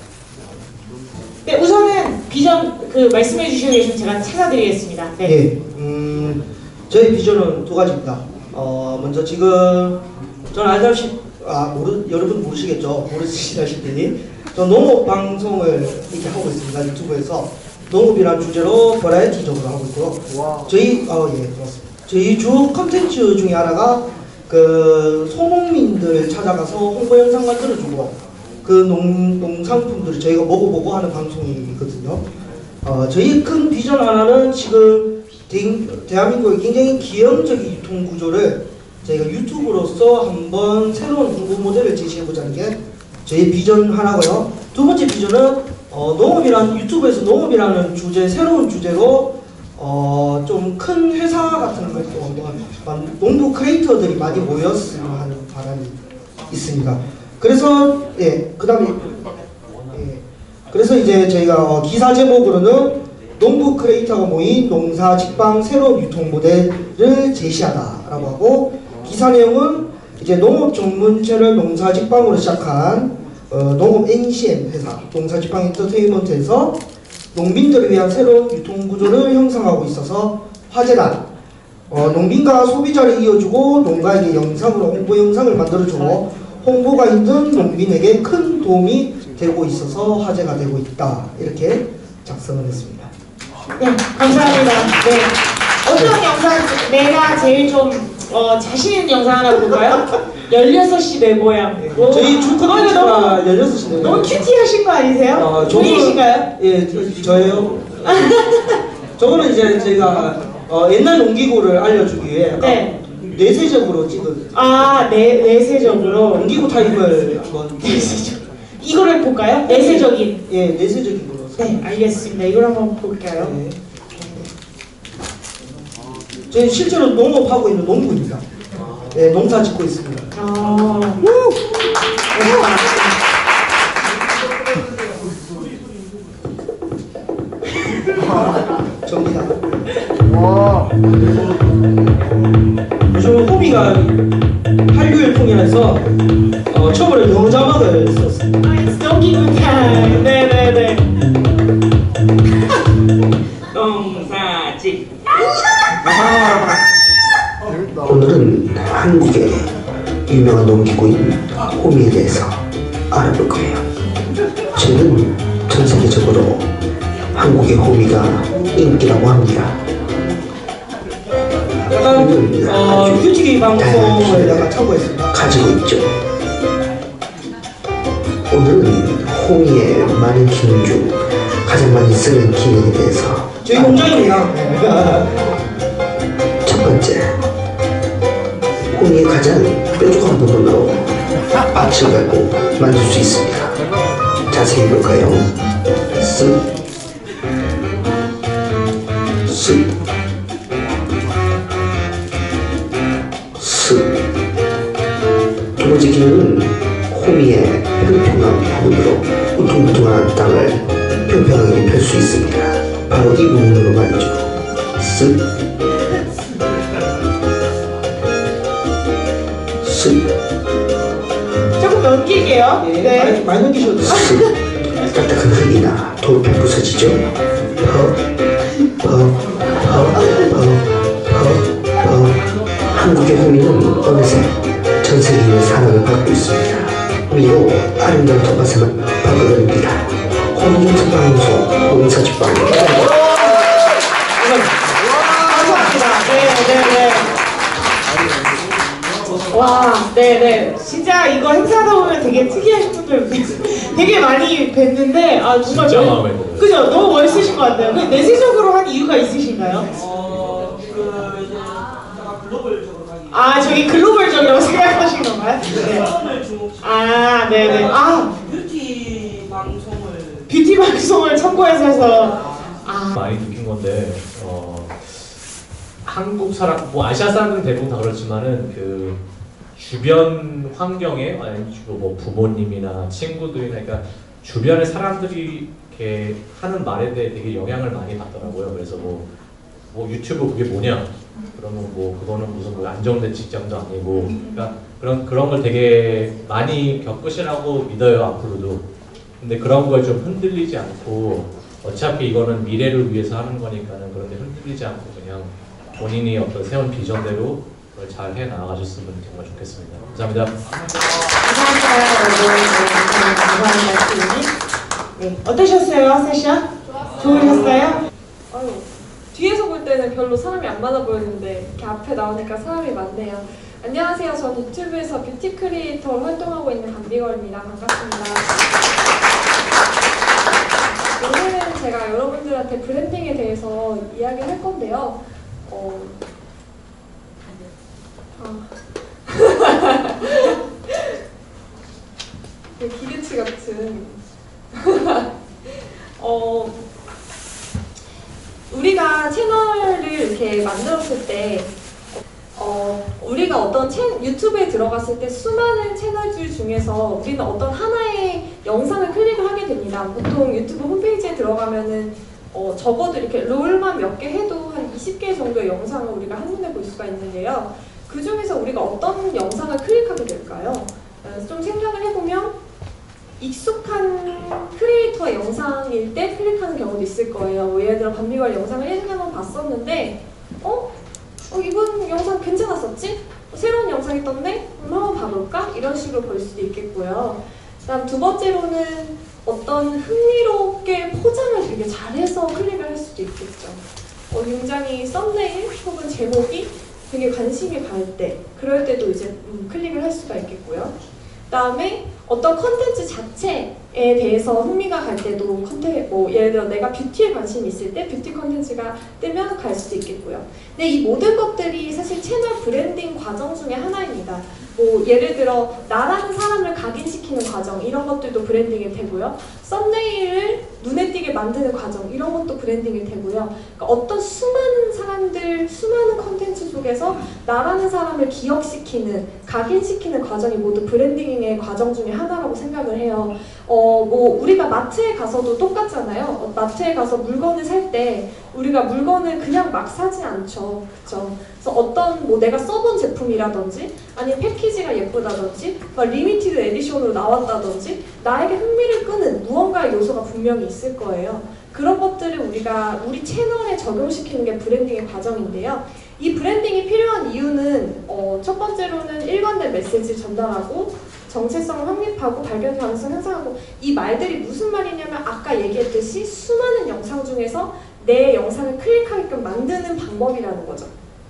네, 우선은 비전 그 말씀해 주시고 계시면 제가 찾아드리겠습니다. 네. 예, 음, 저희 비전은 두 가지입니다. 어, 먼저 지금 저는 알다시피 아 모르 여러분 모르시겠죠? 모르시다시피 저 농업 방송을 이렇게 하고 있습니다. 유튜브에서 농업이라는 주제로 버라이어티적으로 하고 있고요. 저희 어 예 그렇습니다. 저희 주 컨텐츠 중에 하나가 그 소농민들 찾아가서 홍보 영상 만들어주고 그 농, 농산품들을 저희가 먹어보고 하는 방송이거든요. 어, 저희 큰 비전 하나는 지금 대, 대한민국의 굉장히 기형적인 유통 구조를 저희가 유튜브로서 한번 새로운 홍보 모델을 제시해보자는 게 저희 비전 하나고요. 두 번째 비전은 어, 농업이란 유튜브에서 농업이라는 주제, 새로운 주제로 어, 좀 큰 회사 같은 것도 한번 농부 크리에이터들이 많이 모였으면 하는 바람이 있습니다. 그래서 예, 그다음에 예, 그래서 이제 저희가 어, 기사 제목으로는 농부 크리에이터가 모인 농사 직방 새로운 유통 모델을 제시하다라고 하고 기사 내용은 이제 농업 전문 채널 농사 직방으로 시작한 어, 농업 엔씨엠 회사 농사 직방 엔터테인먼트에서 농민들을 위한 새로운 유통 구조를 형성하고 있어서 화제다. 어, 농민과 소비자를 이어주고 농가에게 영상으로 홍보 영상을 만들어주고 홍보가 있는 농민에게 큰 도움이 되고 있어서 화제가 되고 있다. 이렇게 작성을 했습니다. 네, 감사합니다. 네. 어떤 영상 내가 제일 좀 어, 자신 있는 영상 하나 볼까요? 열여섯 시 내 모양. 오, 저희 주 컨텐츠가 열여섯 시 내 모양. 너무 큐티하신 거 아니세요? 어, 본인이신가요? 예, 저, 저예요. 저거는 이제 저희가 어, 옛날 농기구를 알려주기 위해 네. 내세적으로 찍은. 아, 내, 내세적으로. 농기구 타입을 한번. 내세적. 이거를 볼까요? 내세적인. 예, 내세적인 걸로. 네, 알겠습니다. 이걸 한번 볼까요? 네. 저희 실제로 농업하고 있는 농부입니다. 네, 농사 짓고 있습니다. 아, 접니다. 와. 요즘 호비가 한류일풍이라서 어, 처음으로 영어 자막을 썼습니다. 농기구 타임. 네네네. 농사짓. 오늘은 한국의 유명한 농기구인 호미에 대해서 알아볼 거예요. 저는 전 세계적으로 한국의 호미가 인기라고 합니다. 약간 어, 뷰티 방송을 약간 참고했습니다. 가지고 있죠. 오늘은 호미의 많은 기능 중 가장 많이 쓰는 기능에 대해서 저희 농장입니다. 첫 번째, 호미의 가장 뾰족한 부분으로 밭을 갈고 만들 수 있습니다. 자세히 볼까요? 쓱, 쓱, 쓱. 두 번째 기능은 호미의 평평한 부분으로 울퉁불퉁한 땅을 평평하게 펼 수 있습니다. 바로 이 부분으로 말이죠. 쓱, 조금 넘길게요. 네, 네. 많이, 많이 넘기셔도 돼요. 딱딱한 흙이나 돌풀 부서지죠. 허, 허, 허, 허, 허, 허. 한국의 호미는 어느새 전 세계인의 사랑을 받고 있습니다. 그리고 아름다운 텃밭에만 바꿔드립니다. 호미뉴트 방송 농사집방. 감사합니다. 네네네. 와, 네네. 진짜 이거 행사하다 보면 되게 특이하신 분들 되게 많이 뵀는데, 아, 정말. 진짜 너무- 마음에 들어요. 그죠? 너무 멋있으신 것 같아요. 근데 내세적으로 한 이유가 있으신가요? 어, 그 이제 약간 글로벌적으로 하기. 아, 저기 글로벌적이라고 생각하신 건가요? 네. 아, 네네. 아, 뷰티 방송을. 뷰티 방송을 참고해서 해서. 아, 많이 느낀 건데 어, 한국 사람, 뭐 아시아 사람들은 대부분 다 그렇지만은 그 주변 환경에 아니 주로 뭐 부모님이나 친구들이나 그러니까 주변의 사람들이 이렇게 하는 말에 대해 되게 영향을 많이 받더라고요. 그래서 뭐, 뭐 유튜브 그게 뭐냐, 그러면 뭐 그거는 무슨 뭐 안정된 직장도 아니고, 그러니까 그런 그런 걸 되게 많이 겪으시라고 믿어요 앞으로도. 근데 그런 걸 좀 흔들리지 않고, 어차피 이거는 미래를 위해서 하는 거니까는 그런데 흔들리지 않고 그냥 본인이 어떤 세운 비전대로 그걸 잘 해 나가셨으면 정말 좋겠습니다. 감사합니다. 감사합니다. 네, 어떠셨어요 세션? 좋으셨어요? 아유, 뒤에서 볼 때는 별로 사람이 안 많아 보였는데 이렇게 앞에 나오니까 사람이 많네요. 안녕하세요. 전 유튜브에서 뷰티 크리에이터로 활동하고 있는 강비걸입니다. 반갑습니다. 오늘은 제가 여러분들한테 브랜딩에 대해서 이야기를 할 건데요. 어... 아... 기계치 같은 어... 우리가 채널을 이렇게 만들었을 때 어, 우리가 어떤 채, 유튜브에 들어갔을 때 수많은 채널들 중에서 우리는 어떤 하나의 영상을 클릭을 하게 됩니다. 보통 유튜브 홈페이지에 들어가면은 어, 적어도 이렇게 롤만 몇 개 해도 한 이십 개 정도의 영상을 우리가 한눈에 볼 수가 있는데요. 그 중에서 우리가 어떤 영상을 클릭하게 될까요? 어, 좀 생각을 해보면 익숙한 크리에이터 영상일 때 클릭하는 경우도 있을 거예요. 뭐 예를 들어 밤비걸 영상을 예전에 한번 봤었는데 어? 어, 이번 영상 괜찮았었지? 새로운 영상이 떴네? 그럼 한번 봐볼까? 이런 식으로 볼 수도 있겠고요. 그다음 두 번째로는 어떤 흥미롭게 포장을 되게 잘해서 클릭을 할 수도 있겠죠. 어, 굉장히 썸네일 혹은 제목이 되게 관심이 갈 때, 그럴 때도 이제 음, 클릭을 할 수가 있겠고요. 그다음에 어떤 컨텐츠 자체에 대해서 흥미가 갈 때도 컨텐츠, 뭐 예를 들어 내가 뷰티에 관심이 있을 때 뷰티 컨텐츠가 뜨면 갈 수도 있겠고요. 근데 이 모든 것들이 사실 채널 브랜딩 과정 중에 하나입니다. 뭐 예를 들어 나라는 사람을 각인시키는 과정, 이런 것들도 브랜딩일 테고요. 썸네일을 눈에 띄게 만드는 과정, 이런 것도 브랜딩일 테고요. 그러니까 어떤 수많은 사람들, 수많은 컨텐츠 속에서 나라는 사람을 기억시키는, 각인시키는 과정이 모두 브랜딩의 과정 중에 하나라고 생각을 해요. 어, 뭐 우리가 마트에 가서도 똑같잖아요. 어, 마트에 가서 물건을 살 때 우리가 물건을 그냥 막 사지 않죠. 그쵸? 그래서 어떤 뭐 내가 써본 제품이라든지 아니면 패키지가 예쁘다든지 리미티드 에디션으로 나왔다든지 나에게 흥미를 끄는 무언가의 요소가 분명히 있을 거예요. 그런 것들을 우리가 우리 채널에 적용시키는 게 브랜딩의 과정인데요. 이 브랜딩이 필요한 이유는 어, 첫 번째로는 일관된 메시지를 전달하고 정체성을 확립하고 발견 가능성을 향상하고, 이 말들이 무슨 말이냐면 아까 얘기했듯이 수많은 영상 중에서 내 영상을 클릭하게끔 만드는 방법이라는 거죠.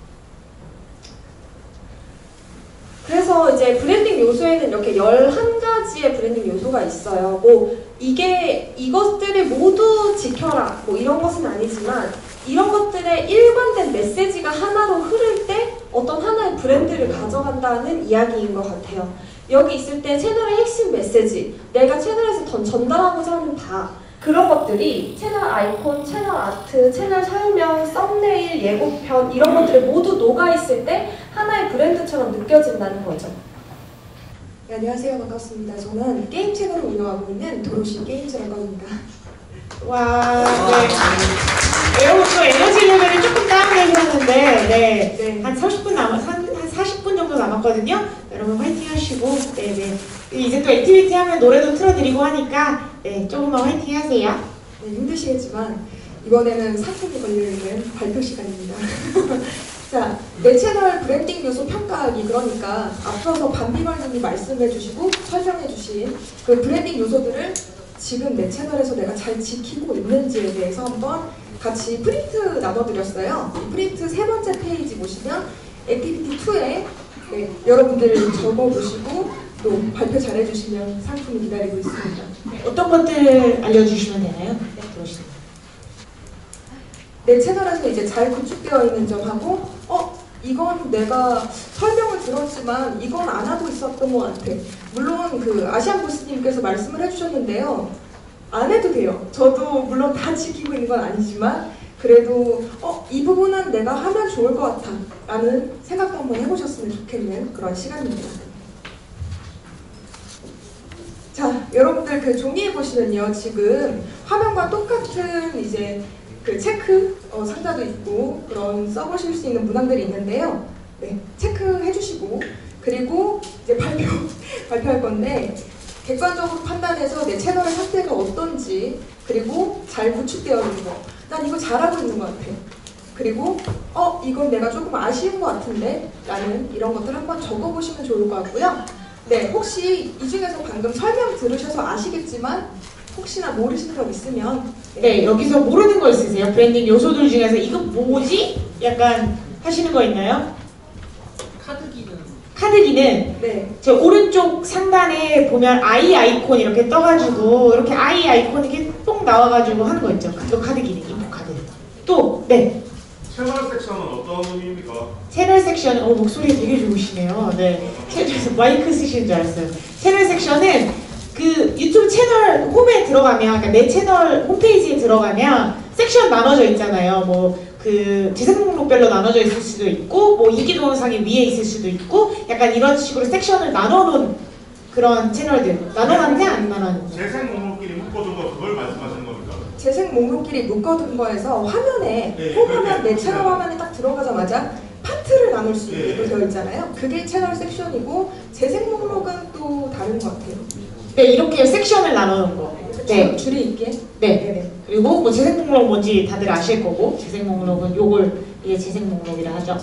그래서 이제 브랜딩 요소에는 이렇게 열한 가지의 브랜딩 요소가 있어요. 뭐 이게 이것들을 모두 지켜라 뭐 이런 것은 아니지만 이런 것들의 일관된 메시지가 하나로 흐를 때 어떤 하나의 브랜드를 가져간다는 이야기인 것 같아요. 여기 있을 때 채널의 핵심 메시지, 내가 채널에서 던 전달하고자 하는 바, 그런 것들이 채널 아이콘, 채널 아트, 채널 설명, 썸네일, 예고편 이런 것들이 모두 녹아있을 때 하나의 브랜드처럼 느껴진다는 거죠. 네, 안녕하세요. 반갑습니다. 저는 게임 채널을 운영하고 있는 도로시 게임즈라고 합니다. 와, 네. 여러분 또 에너지 레벨이 조금 다운되셨는데, 네, 네. 한 삼십 분 남았, 한, 한 사십 분 정도 남았거든요. 여러분 화이팅 하시고, 네, 네. 이제 또 액티비티 하면 노래도 틀어드리고 하니까, 네, 조금만 화이팅 하세요. 네, 힘드시겠지만 이번에는 상품이 걸려있는 발표 시간입니다. 자, 내 채널 브랜딩 요소 평가하기, 그러니까 앞서서 밤비걸님이 말씀해주시고 설명해주신 그 브랜딩 요소들을 지금 내 채널에서 내가 잘 지키고 있는지에 대해서 한번 같이 프린트 나눠드렸어요. 이 프린트 세 번째 페이지 보시면 액티비티 이에 네, 여러분들 적어보시고 또 발표 잘해주시면 상품이 기다리고 있습니다. 어떤 것들을 알려주시면 되나요? 네, 그러시죠. 내 채널에서 이제 잘 구축되어 있는 점하고 어? 이건 내가 설명을 들었지만 이건 안 하고 있었던 것 같아. 물론 그 아시안 보스님께서 말씀을 해주셨는데요. 안 해도 돼요. 저도 물론 다 지키고 있는 건 아니지만 그래도 어? 이 부분은 내가 하면 좋을 것 같아 라는 생각도 한번 해보셨으면 좋겠는 그런 시간입니다. 자, 여러분들 그 종이에 보시면요. 지금 화면과 똑같은 이제 그 체크 어, 상자도 있고 그런 써보실 수 있는 문항들이 있는데요. 네, 체크해 주시고 그리고 이제 발표 발표할 건데 객관적으로 판단해서 내 채널의 상태가 어떤지 그리고 잘 구축되어 있는 거, 난 이거 잘하고 있는 것 같아. 그리고 어 이건 내가 조금 아쉬운 것 같은데 라는 이런 것들 한번 적어보시면 좋을 것 같고요. 네, 혹시 이 중에서 방금 설명 들으셔서 아시겠지만 혹시나 모르시는 것 있으면 네, 네 여기서 모르는 거 있으세요? 브랜딩 요소들 중에서 이거 뭐지? 약간 하시는 거 있나요? 카드기는 카드기는 네. 저 오른쪽 상단에 보면 아이 아이콘 이렇게 떠가지고 이렇게 아이 아이콘 이렇게 똥 나와가지고 하는 거 있죠. 그거 카드기는 인포 카드. 또 네. 채널 섹션은 어떤 의미입니까? 채널 섹션, 어 목소리 되게 좋으시네요. 네, 채널 마이크 쓰시는 줄 알았어요. 채널 섹션은 그 유튜브 채널 홈에 들어가면, 그러니까 내 채널 홈페이지에 들어가면 섹션 나눠져 있잖아요. 뭐 그 재생 목록별로 나눠져 있을 수도 있고, 뭐 인기 동영상이 위에 있을 수도 있고, 약간 이런 식으로 sek션을 나눠놓은 그런 채널들. 나눠놨냐 안 나눠놨냐? 재생 목록끼리 묶어둔 거 그걸 말씀하시는 겁니까? 재생 목록끼리 묶어둔 거에서 화면에 네, 홈화면 내 그렇게 채널 화면에 딱 들어가자마자 파트를 나눌 수 있게 네. 되어 있잖아요. 그게 채널 섹션이고 재생 목록은 또 다른 것 같아요. 네, 이렇게 섹션을 나눠놓은 거. 네. 줄이 있게. 네. 네. 그리고 뭐 재생 목록 뭔지 다들 아실 거고, 재생 목록은 요걸 이게 재생 목록이라 하죠.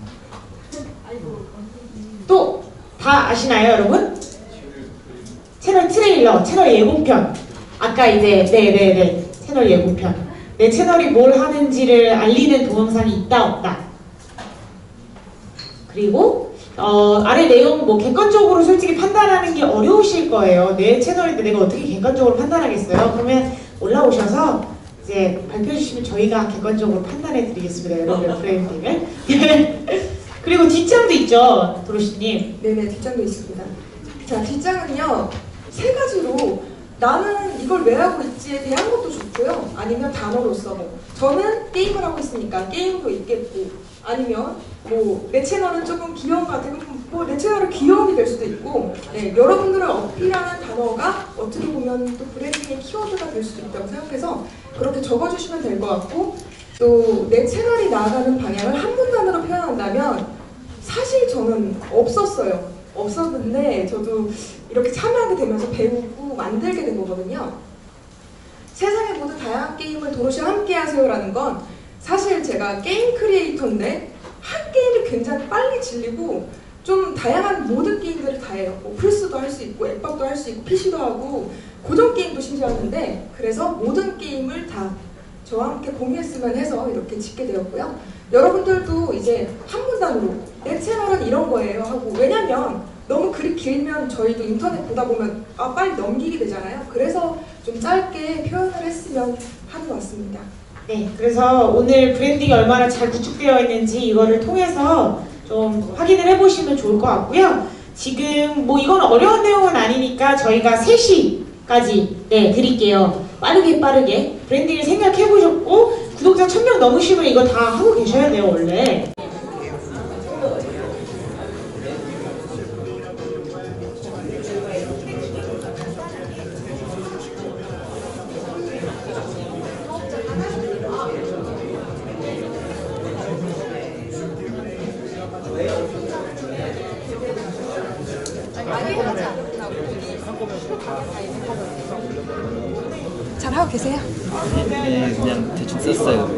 또 다 아시나요, 여러분? 채널 트레일러, 채널 예고편. 아까 이제 네네네 채널 예고편. 내 채널이 뭘 하는지를 알리는 동영상이 있다 없다. 그리고 어, 아래 내용 뭐 객관적으로 솔직히 판단하는 게 어려우실 거예요. 내 채널인데 내가 어떻게 객관적으로 판단하겠어요? 그러면 올라오셔서 이제 발표해 주시면 저희가 객관적으로 판단해 드리겠습니다. 여러분의 브랜딩을. 그리고 뒷장도 있죠, 도로시님. 네네, 뒷장도 있습니다. 자, 뒷장은요 세 가지로 나는 이걸 왜 하고 있지에 대한 것도 좋고요. 아니면 단어로서 뭐 저는 게임을 하고 있으니까 게임도 있겠고, 아니면 뭐 내 채널은 조금 귀여운 것 같아요. 뭐 내 채널은 귀여움이 될 수도 있고, 네, 여러분들을 어필하는 단어가 어떻게 보면 또 브랜딩의 키워드가 될 수도 있다고 생각해서 그렇게 적어주시면 될 것 같고, 또 내 채널이 나아가는 방향을 한 문단으로 표현한다면 사실 저는 없었어요. 없었는데 저도 이렇게 참여하게 되면서 배우고 만들게 된 거거든요. 세상의 모든 다양한 게임을 도로시와 함께 하세요라는 건 사실 제가 게임 크리에이터인데 한 게임을 굉장히 빨리 질리고 좀 다양한 모든 게임들을 다 해요. 뭐 플스도 할 수 있고 앱박도 할 수 있고 피시도 하고 고전 게임도 심지어 하는데, 그래서 모든 게임을 다 저와 함께 공유했으면 해서 이렇게 짓게 되었고요. 여러분들도 이제 한 문단으로 내 채널은 이런 거예요 하고, 왜냐면 너무 글이 길면 저희도 인터넷 보다 보면 아 빨리 넘기게 되잖아요. 그래서 좀 짧게 표현을 했으면 하는 것 같습니다. 네, 그래서 오늘 브랜딩이 얼마나 잘 구축되어 있는지 이거를 통해서 좀 확인을 해보시면 좋을 것 같고요. 지금 뭐 이건 어려운 내용은 아니니까 저희가 세 시까지 네, 드릴게요. 빠르게 빠르게 브랜딩을 생각해보셨고, 구독자 천 명 넘으시면 이거 다 하고 계셔야 돼요, 원래. 잘 하고 계세요? 네, 그냥 대충 썼어요.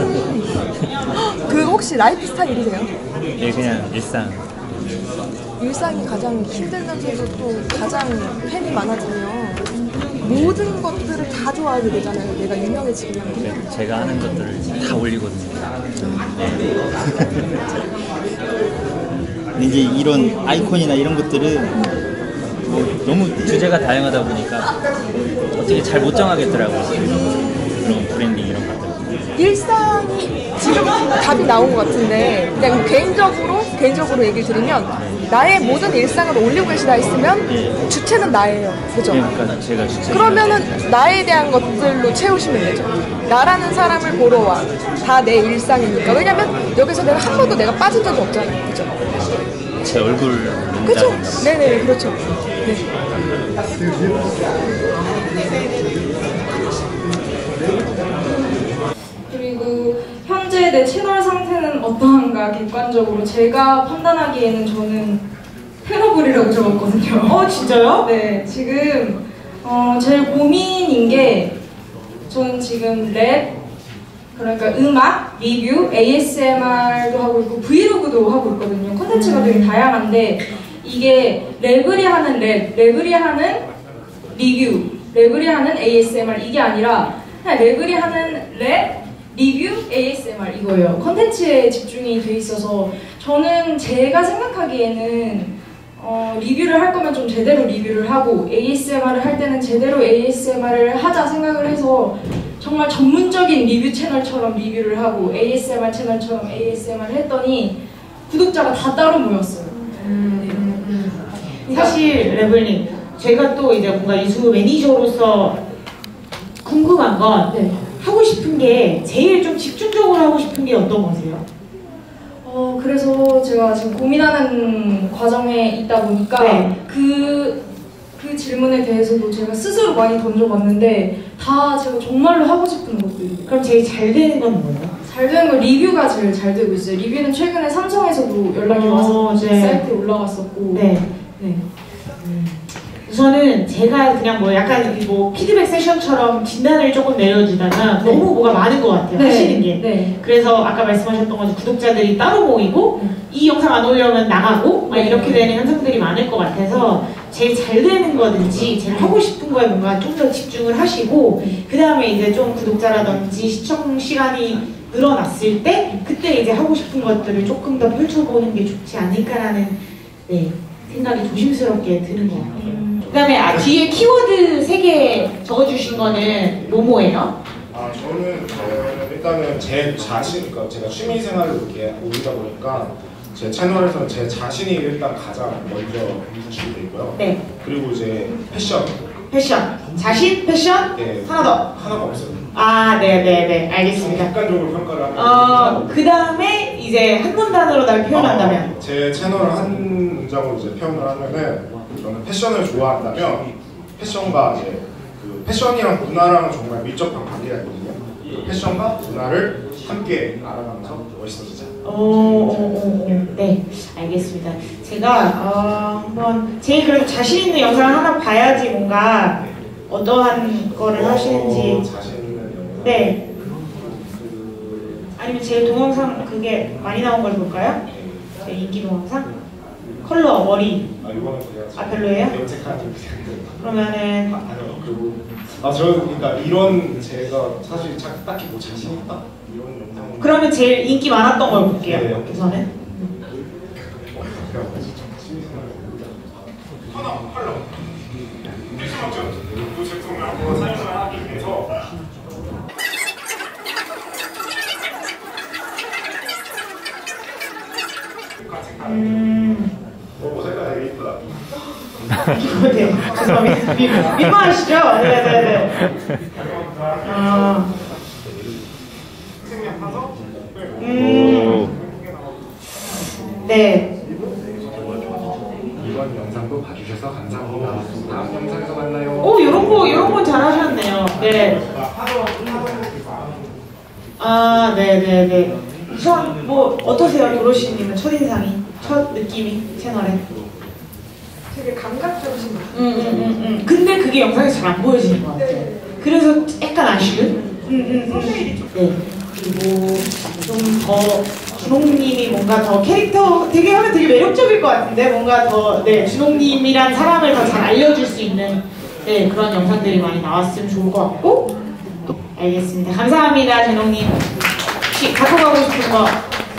그 혹시 라이프 스타일이세요? 네, 그냥 일상. 일상이 가장 힘들면서도 또 가장 팬이 많아지면 모든 것들을 다 좋아하게 되잖아요. 내가 유명해지면. 제가 하는 것들을 다 올리거든요. 네. 근데 이제 이런 아이콘이나 이런 것들은 뭐 너무 주제가 다양하다 보니까 어떻게 잘 못 정하겠더라고요. 그런 브랜딩 이런 것들. 일상이 지금 답이 나온 것 같은데, 그냥 개인적으로 개인적으로 얘기를 드리면 나의 모든 일상을 올리고 계시다 했으면 네. 주체는 나예요. 그죠? 네, 그러니까 제가 주체. 그러면은 나에 대한 것들로 채우시면 되죠. 나라는 사람을 보러 와. 다 내 일상이니까. 왜냐면 여기서 내가 한 번도 내가 빠진 적이 없잖아요. 그죠? 제 얼굴 그렇죠? 네네, 그렇죠. 네. 내 채널 상태는 어떠한가 객관적으로 제가 판단하기에는 저는 페러블이라고 적었거든요. 어 진짜요? 네, 지금 어, 제일 고민인 게 저는 지금 랩, 그러니까 음악, 리뷰, 에이에스엠알도 하고 있고 브이로그도 하고 있거든요. 콘텐츠가 되게 다양한데 이게 레블이 하는 랩, 레블이 하는 리뷰, 레블이 하는 에이에스엠알 이게 아니라 그냥 레블이 하는 랩, 리뷰, 에이에스엠알 이거예요. 콘텐츠에 집중이 돼 있어서 저는 제가 생각하기에는 어, 리뷰를 할 거면 좀 제대로 리뷰를 하고 에이에스엠알을 할 때는 제대로 에이에스엠알을 하자 생각을 해서 정말 전문적인 리뷰 채널처럼 리뷰를 하고 에이에스엠알 채널처럼 에이에스엠알을 했더니 구독자가 다 따로 모였어요. 음, 네. 사실 레블님 제가 또 이제 뭔가 유튜브 매니저로서 궁금한 건 네. 하고 싶은 게 제일 좀 집중적으로 하고 싶은 게 어떤 거세요? 어, 그래서 제가 지금 고민하는 과정에 있다 보니까 네. 그, 그 질문에 대해서도 제가 스스로 많이 던져봤는데 다 제가 정말로 하고 싶은 것들이. 그럼 제일 잘 되는 건 뭐예요? 잘 되는 건 리뷰가 제일 잘 되고 있어요. 리뷰는 최근에 삼성에서도 연락이 어, 와서 네. 사이트에 올라갔었고. 네. 네. 우선은 제가 그냥 뭐 약간 뭐 피드백 세션처럼 진단을 조금 내려주다가 네. 너무 뭐가 많은 것 같아요. 네. 하시는 게. 네. 그래서 아까 말씀하셨던 것처럼 구독자들이 따로 모이고 네. 이 영상 안 올려면 나가고 막 네. 이렇게 되는 현상들이 많을 것 같아서 제일 잘 되는 거든지 제일 하고 싶은 거에 뭔가 좀 더 집중을 하시고 그 다음에 이제 좀 구독자라든지 시청 시간이 늘어났을 때 그때 이제 하고 싶은 것들을 조금 더 펼쳐보는 게 좋지 않을까라는 네, 생각이 조심스럽게 드는 것 같아요. 그 다음에 아, 뒤에 키워드 세 개 적어주신 거는 뭐뭐예요? 아 저는 어, 일단은 제 자신, 그러니까 제가 취미생활을 이렇게 올리다 보니까 제 채널에서는 제 자신이 일단 가장 먼저 주시돼 있고요. 네. 그리고 이제 패션. 패션. 자신, 패션? 네. 하나 더. 하나가 없어요. 아, 네네네. 알겠습니다. 객관적으로 평가를 하면. 어, 그 다음에 이제 한 문단으로 날 표현한다면? 어, 제 채널을 한 문장으로 이제 표현을 하면은 저는 패션을 좋아한다면 패션과 이제 그 패션이랑 문화랑 정말 밀접한 관계가 있거든요. 그 패션과 문화를 함께 알아가면서 멋있어지자. 오, 오, 오, 오. 네, 알겠습니다. 제가 어, 한번 제일 그래도 자신 있는 영상을 하나 봐야지 뭔가 어떠한 거를 어, 하시는지. 자신 있는 영상. 네. 아니면 제일 동영상 그게 많이 나온 걸 볼까요? 제 인기 동영상? 컬러, 머리. 아 이거는 그냥 아 별로예요? 염색하는 그러면은 아, 아니요. 그리고 아 저는 그러니까 이런 제가 사실 자, 딱히 뭐 자신 있다 이런 영상. 그러면 제일 인기 많았던 걸 볼게요. 네. 여기서는. 하나 컬러. 필수만큼 그 제품을 한번 사용을 하기 위해서. 음. 어, 색깔 되게 이쁘다. 네, 죄송합니다. 민- 민망하시죠? 네네네. 아. 음. 네. 이번 영상도 봐주셔서 감사합니다. 다음 영상에서 만나요. 오, 요런 거, 요런 거 잘하셨네요. 네. 아, 네네네. 우선, 뭐, 어떠세요? 도로시님은 첫인상이? 첫 느낌이? 채널에? 되게 감각적이신 것 음, 음, 음, 음. 근데 그게 영상에서 잘 안 보여지는 것 같아요. 그래서 약간 아쉬운? 음, 음, 음. 네. 그리고 좀 더 준홍님이 뭔가 더 캐릭터 되게 하면 되게 매력적일 것 같은데 뭔가 더 네, 준홍님이란 사람을 더 잘 알려줄 수 있는 네, 그런 영상들이 많이 나왔으면 좋을 것 같고 알겠습니다. 감사합니다, 준홍님. 혹시 갖고 가고 싶은 거?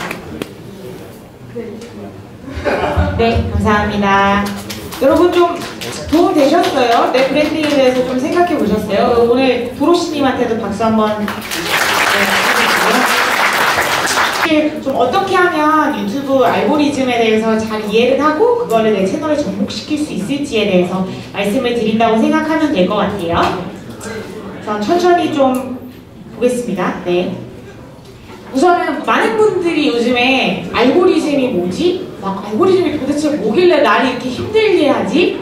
네, 감사합니다. 여러분 좀 도움 되셨어요? 내 브랜딩에 대해서 좀 생각해 보셨어요? 오늘 도로시님한테도 박수 한번 네, 해주시고요. 좀 어떻게 하면 유튜브 알고리즘에 대해서 잘 이해를 하고 그거를 내 채널에 접목시킬 수 있을지에 대해서 말씀을 드린다고 생각하면 될 것 같아요. 전 천천히 좀 보겠습니다. 네. 우선은 많은 분들이 요즘에 알고리즘이 뭐지? 막 알고리즘이 도대체 뭐길래 나를 이렇게 힘들게 하지?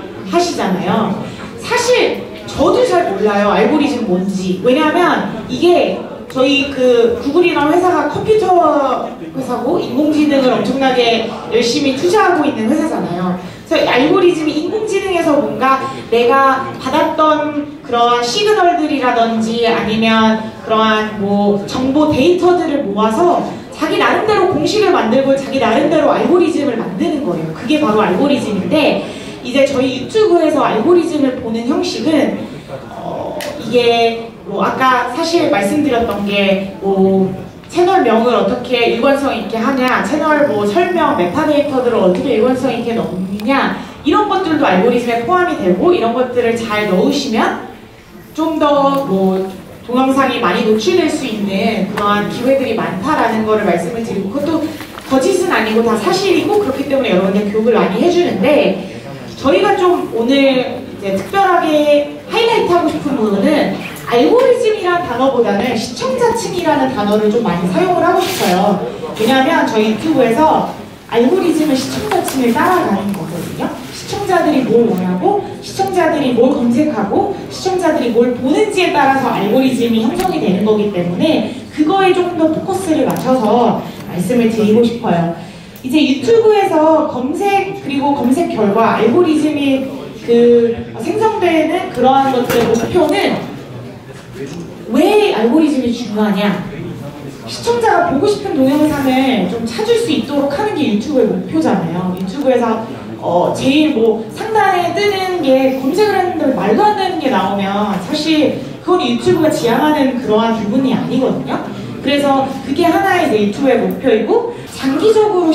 하시잖아요. 사실 저도 잘 몰라요. 알고리즘 뭔지. 왜냐하면 이게 저희 그 구글이라는 회사가 컴퓨터 회사고 인공지능을 엄청나게 열심히 투자하고 있는 회사잖아요. 그래서 알고리즘이 인공지능에서 뭔가 내가 받았던 그러한 시그널들이라든지 아니면 그러한 뭐 정보 데이터들을 모아서 자기 나름대로 공식을 만들고 자기 나름대로 알고리즘을 만드는 거예요. 그게 바로 알고리즘인데 이제 저희 유튜브에서 알고리즘을 보는 형식은 어, 이게 뭐 아까 사실 말씀드렸던 게 뭐 채널명을 어떻게 일관성 있게 하냐, 채널 뭐 설명, 메타데이터들을 어떻게 일관성 있게 넣느냐 이런 것들도 알고리즘에 포함이 되고 이런 것들을 잘 넣으시면 좀 더 뭐 동영상이 많이 노출될 수 있는 그러한 기회들이 많다라는 거를 말씀을 드리고 그것도 거짓은 아니고 다 사실이고 그렇기 때문에 여러분들 교육을 많이 해주는데 저희가 좀 오늘 이제 특별하게 하이라이트하고 싶은 부분은 알고리즘이라는 단어보다는 시청자층이라는 단어를 좀 많이 사용을 하고 싶어요. 왜냐하면 저희 유튜브에서 알고리즘은 시청자층을 따라가는 거거든요. 시청자들이 뭘 원하고 시청자들이 뭘 검색하고 시청자들이 뭘 보는지에 따라서 알고리즘이 형성이 되는 거기 때문에 그거에 조금 더 포커스를 맞춰서 말씀을 드리고 싶어요. 이제 유튜브에서 검색 그리고 검색 결과 알고리즘이 그 생성되는 그러한 것들의 목표는 왜 알고리즘이 중요하냐? 시청자가 보고 싶은 동영상을 좀 찾을 수 있도록 하는 게 유튜브의 목표잖아요. 유튜브에서 어 제일 뭐 상단에 뜨는 게 검색을 했는데 말도 안 되는 게 나오면 사실 그건 유튜브가 지향하는 그러한 부분이 아니거든요. 그래서 그게 하나의 이제 유튜브의 목표이고 장기적으로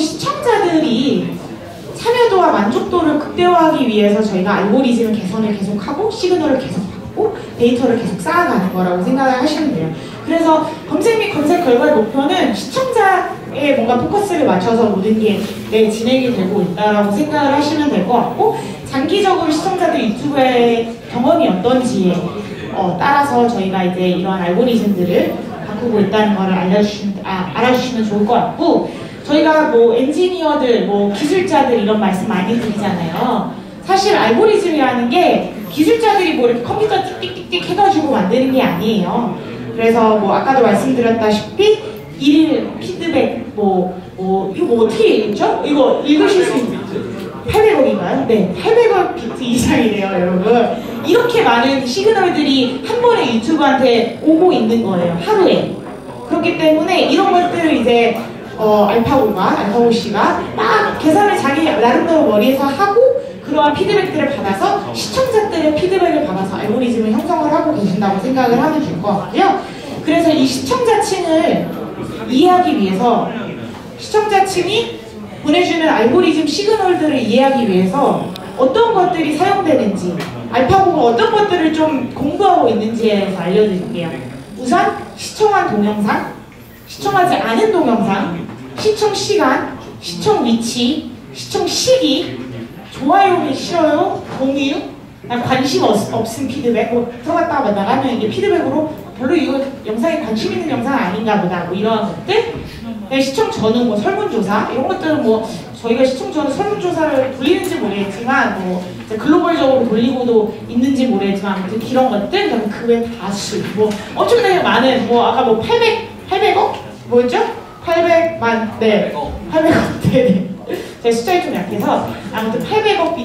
시청자들이 참여도와 만족도를 극대화하기 위해서 저희가 알고리즘 개선을 계속하고 시그널을 계속하고 데이터를 계속 쌓아가는 거라고 생각을 하시면 돼요. 그래서 검색 및 검색 결과의 목표는 시청자에 뭔가 포커스를 맞춰서 모든 게 네, 진행이 되고 있다라고 생각을 하시면 될 것 같고 장기적으로 시청자들 유튜브의 경험이 어떤지에 어, 따라서 저희가 이제 이러한 알고리즘들을 바꾸고 있다는 거를 알려주시면, 아, 알아주시면 좋을 것 같고 저희가 뭐 엔지니어들, 뭐 기술자들 이런 말씀 많이 드리잖아요. 사실 알고리즘이라는 게 기술자들이 뭐 이렇게 컴퓨터 띡띡띡 해가지고 만드는 게 아니에요. 그래서 뭐 아까도 말씀드렸다시피 일 피드백 뭐, 뭐 이거 뭐 어떻게 읽죠? 이거 읽으실 수 있나요? 팔백억인가요? 네, 팔백억 비트 이상이래요, 여러분. 이렇게 많은 시그널들이 한 번에 유튜브한테 오고 있는 거예요, 하루에. 그렇기 때문에 이런 것들을 이제 어, 알파고가, 알파고 씨가 막 계산을 자기 나름대로 머리에서 하고 그러한 피드백들을 받아서 시청자들의 피드백을 받아서 알고리즘을 형성을 하고 계신다고 생각을 하면 될 것 같고요. 그래서 이 시청자층을 이해하기 위해서 시청자층이 보내주는 알고리즘 시그널들을 이해하기 위해서 어떤 것들이 사용되는지 알파고가 어떤 것들을 좀 공부하고 있는지에 대해서 알려드릴게요. 우선 시청한 동영상, 시청하지 않은 동영상, 시청 시간, 시청 위치, 시청 시기, 좋아요는 싫어요, 공유, 관심 없, 없음 피드백, 뭐 들어갔다가 나가면 이게 피드백으로 별로 이거 영상에 관심 있는 영상 아닌가 보다, 뭐 이러한 것들. 시청 전후 뭐 설문조사 이런 것들은 뭐 저희가 시청 전후 설문조사를 돌리는지 모르겠지만 뭐 이제 글로벌적으로 돌리고도 있는지 모르겠지만 아무튼 이런 것들, 그다음에 그 외 다수 뭐 엄청나게 많은 뭐 아까 뭐 팔백, 팔백억 뭐였죠? 팔백만, 네, 팔백억, 네. 제 숫자에 좀 약해서 아무튼 팔백억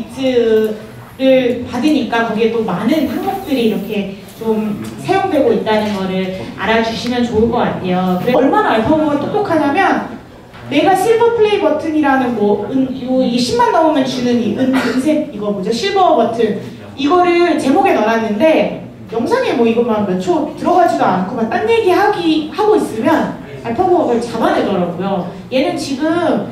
비트를 받으니까 거기에 또 많은 항목들이 이렇게 좀 사용되고 있다는 거를 알아주시면 좋을 것 같아요. 그래서 얼마나 알파고가 똑똑하냐면 내가 실버 플레이 버튼이라는 뭐 은, 요, 이 십만 넘으면 주는 이 은, 은색 이거 뭐죠? 실버 버튼 이거를 제목에 넣어놨는데 영상에 뭐 이것만 몇 초 들어가지도 않고 막 딴 얘기 하기 하고 있으면 알파고가 그걸 잡아내더라고요. 얘는 지금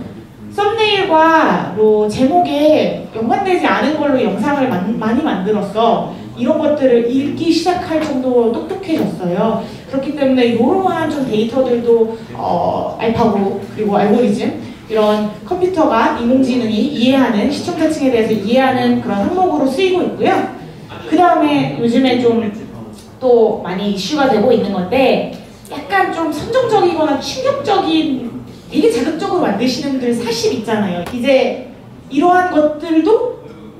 썸네일과 뭐 제목에 연관되지 않은 걸로 영상을 만, 많이 만들었어. 이런 것들을 읽기 시작할 정도로 똑똑해졌어요. 그렇기 때문에 이러한 좀 데이터들도 어, 알파고 그리고 알고리즘 이런 컴퓨터가 인공지능이 이해하는 시청자층에 대해서 이해하는 그런 항목으로 쓰이고 있고요. 그 다음에 요즘에 좀 또 많이 이슈가 되고 있는 건데 약간 좀 선정적이거나 충격적인 되게 자극적으로 만드시는 분들 사실 있잖아요. 이제 이러한 것들도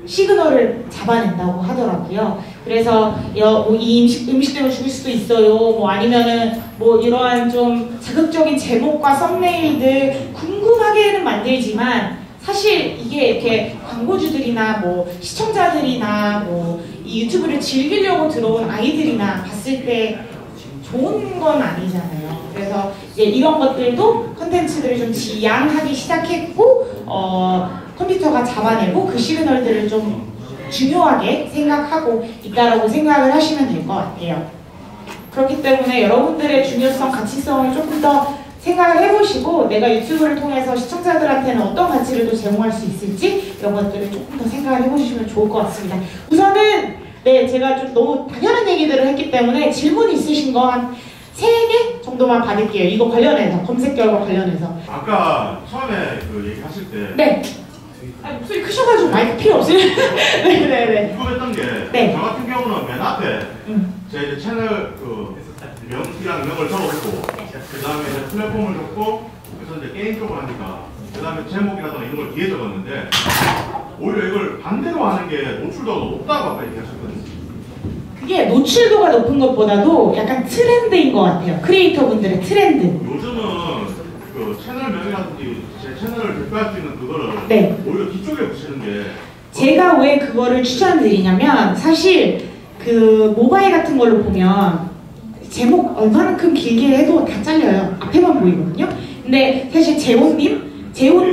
시그널을 잡아낸다고 하더라고요. 그래서 여, 이 음식, 음식 때문에 죽을 수도 있어요. 뭐 아니면은 뭐 이러한 좀 자극적인 제목과 썸네일들 궁금하게는 만들지만 사실 이게 이렇게 광고주들이나 뭐 시청자들이나 뭐 이 유튜브를 즐기려고 들어온 아이들이나 봤을 때 좋은 건 아니잖아요. 그래서 이제 이런 것들도 컨텐츠들을 좀 지양하기 시작했고 어, 컴퓨터가 잡아내고 그 시그널들을 좀 중요하게 생각하고 있다라고 생각을 하시면 될 것 같아요. 그렇기 때문에 여러분들의 중요성, 가치성을 조금 더 생각을 해보시고 내가 유튜브를 통해서 시청자들한테는 어떤 가치를 또 제공할 수 있을지 이런 것들을 조금 더 생각을 해보시면 좋을 것 같습니다. 우선은 네 제가 좀 너무 당연한 얘기들을 했기 때문에 질문 있으신 거 한 세 개 정도만 받을게요. 이거 관련해서 검색 결과 관련해서. 아까 처음에 그 얘기하실 때 네. 아, 목소리 크셔가지고 마이크 필요 없어요. 네네네. 궁금했던 게, 네. 저 같은 경우는 맨 앞에 음. 제 이제 채널 그 명이랑 명을 적어놓고, 그 다음에 이제 플랫폼을 적고, 그래서 이제 게임 쪽을 하니까, 그 다음에 제목이라든가 이런 걸 뒤에 적었는데, 오히려 이걸 반대로 하는 게 노출도가 높다고 아까 얘기하셨거든요. 그게 노출도가 높은 것보다도 약간 트렌드인 것 같아요. 크리에이터 분들의 트렌드. 요즘은 그 채널 명이라든지 제 채널을 대표할 수 있는 그거를 네. 오히려 뒤쪽에 붙이는 게 제가 왜 그거를 추천드리냐면 사실 그 모바일 같은 걸로 보면 제목 얼마만큼 길게 해도 다 잘려요. 앞에만 보이거든요. 근데 사실 재호님,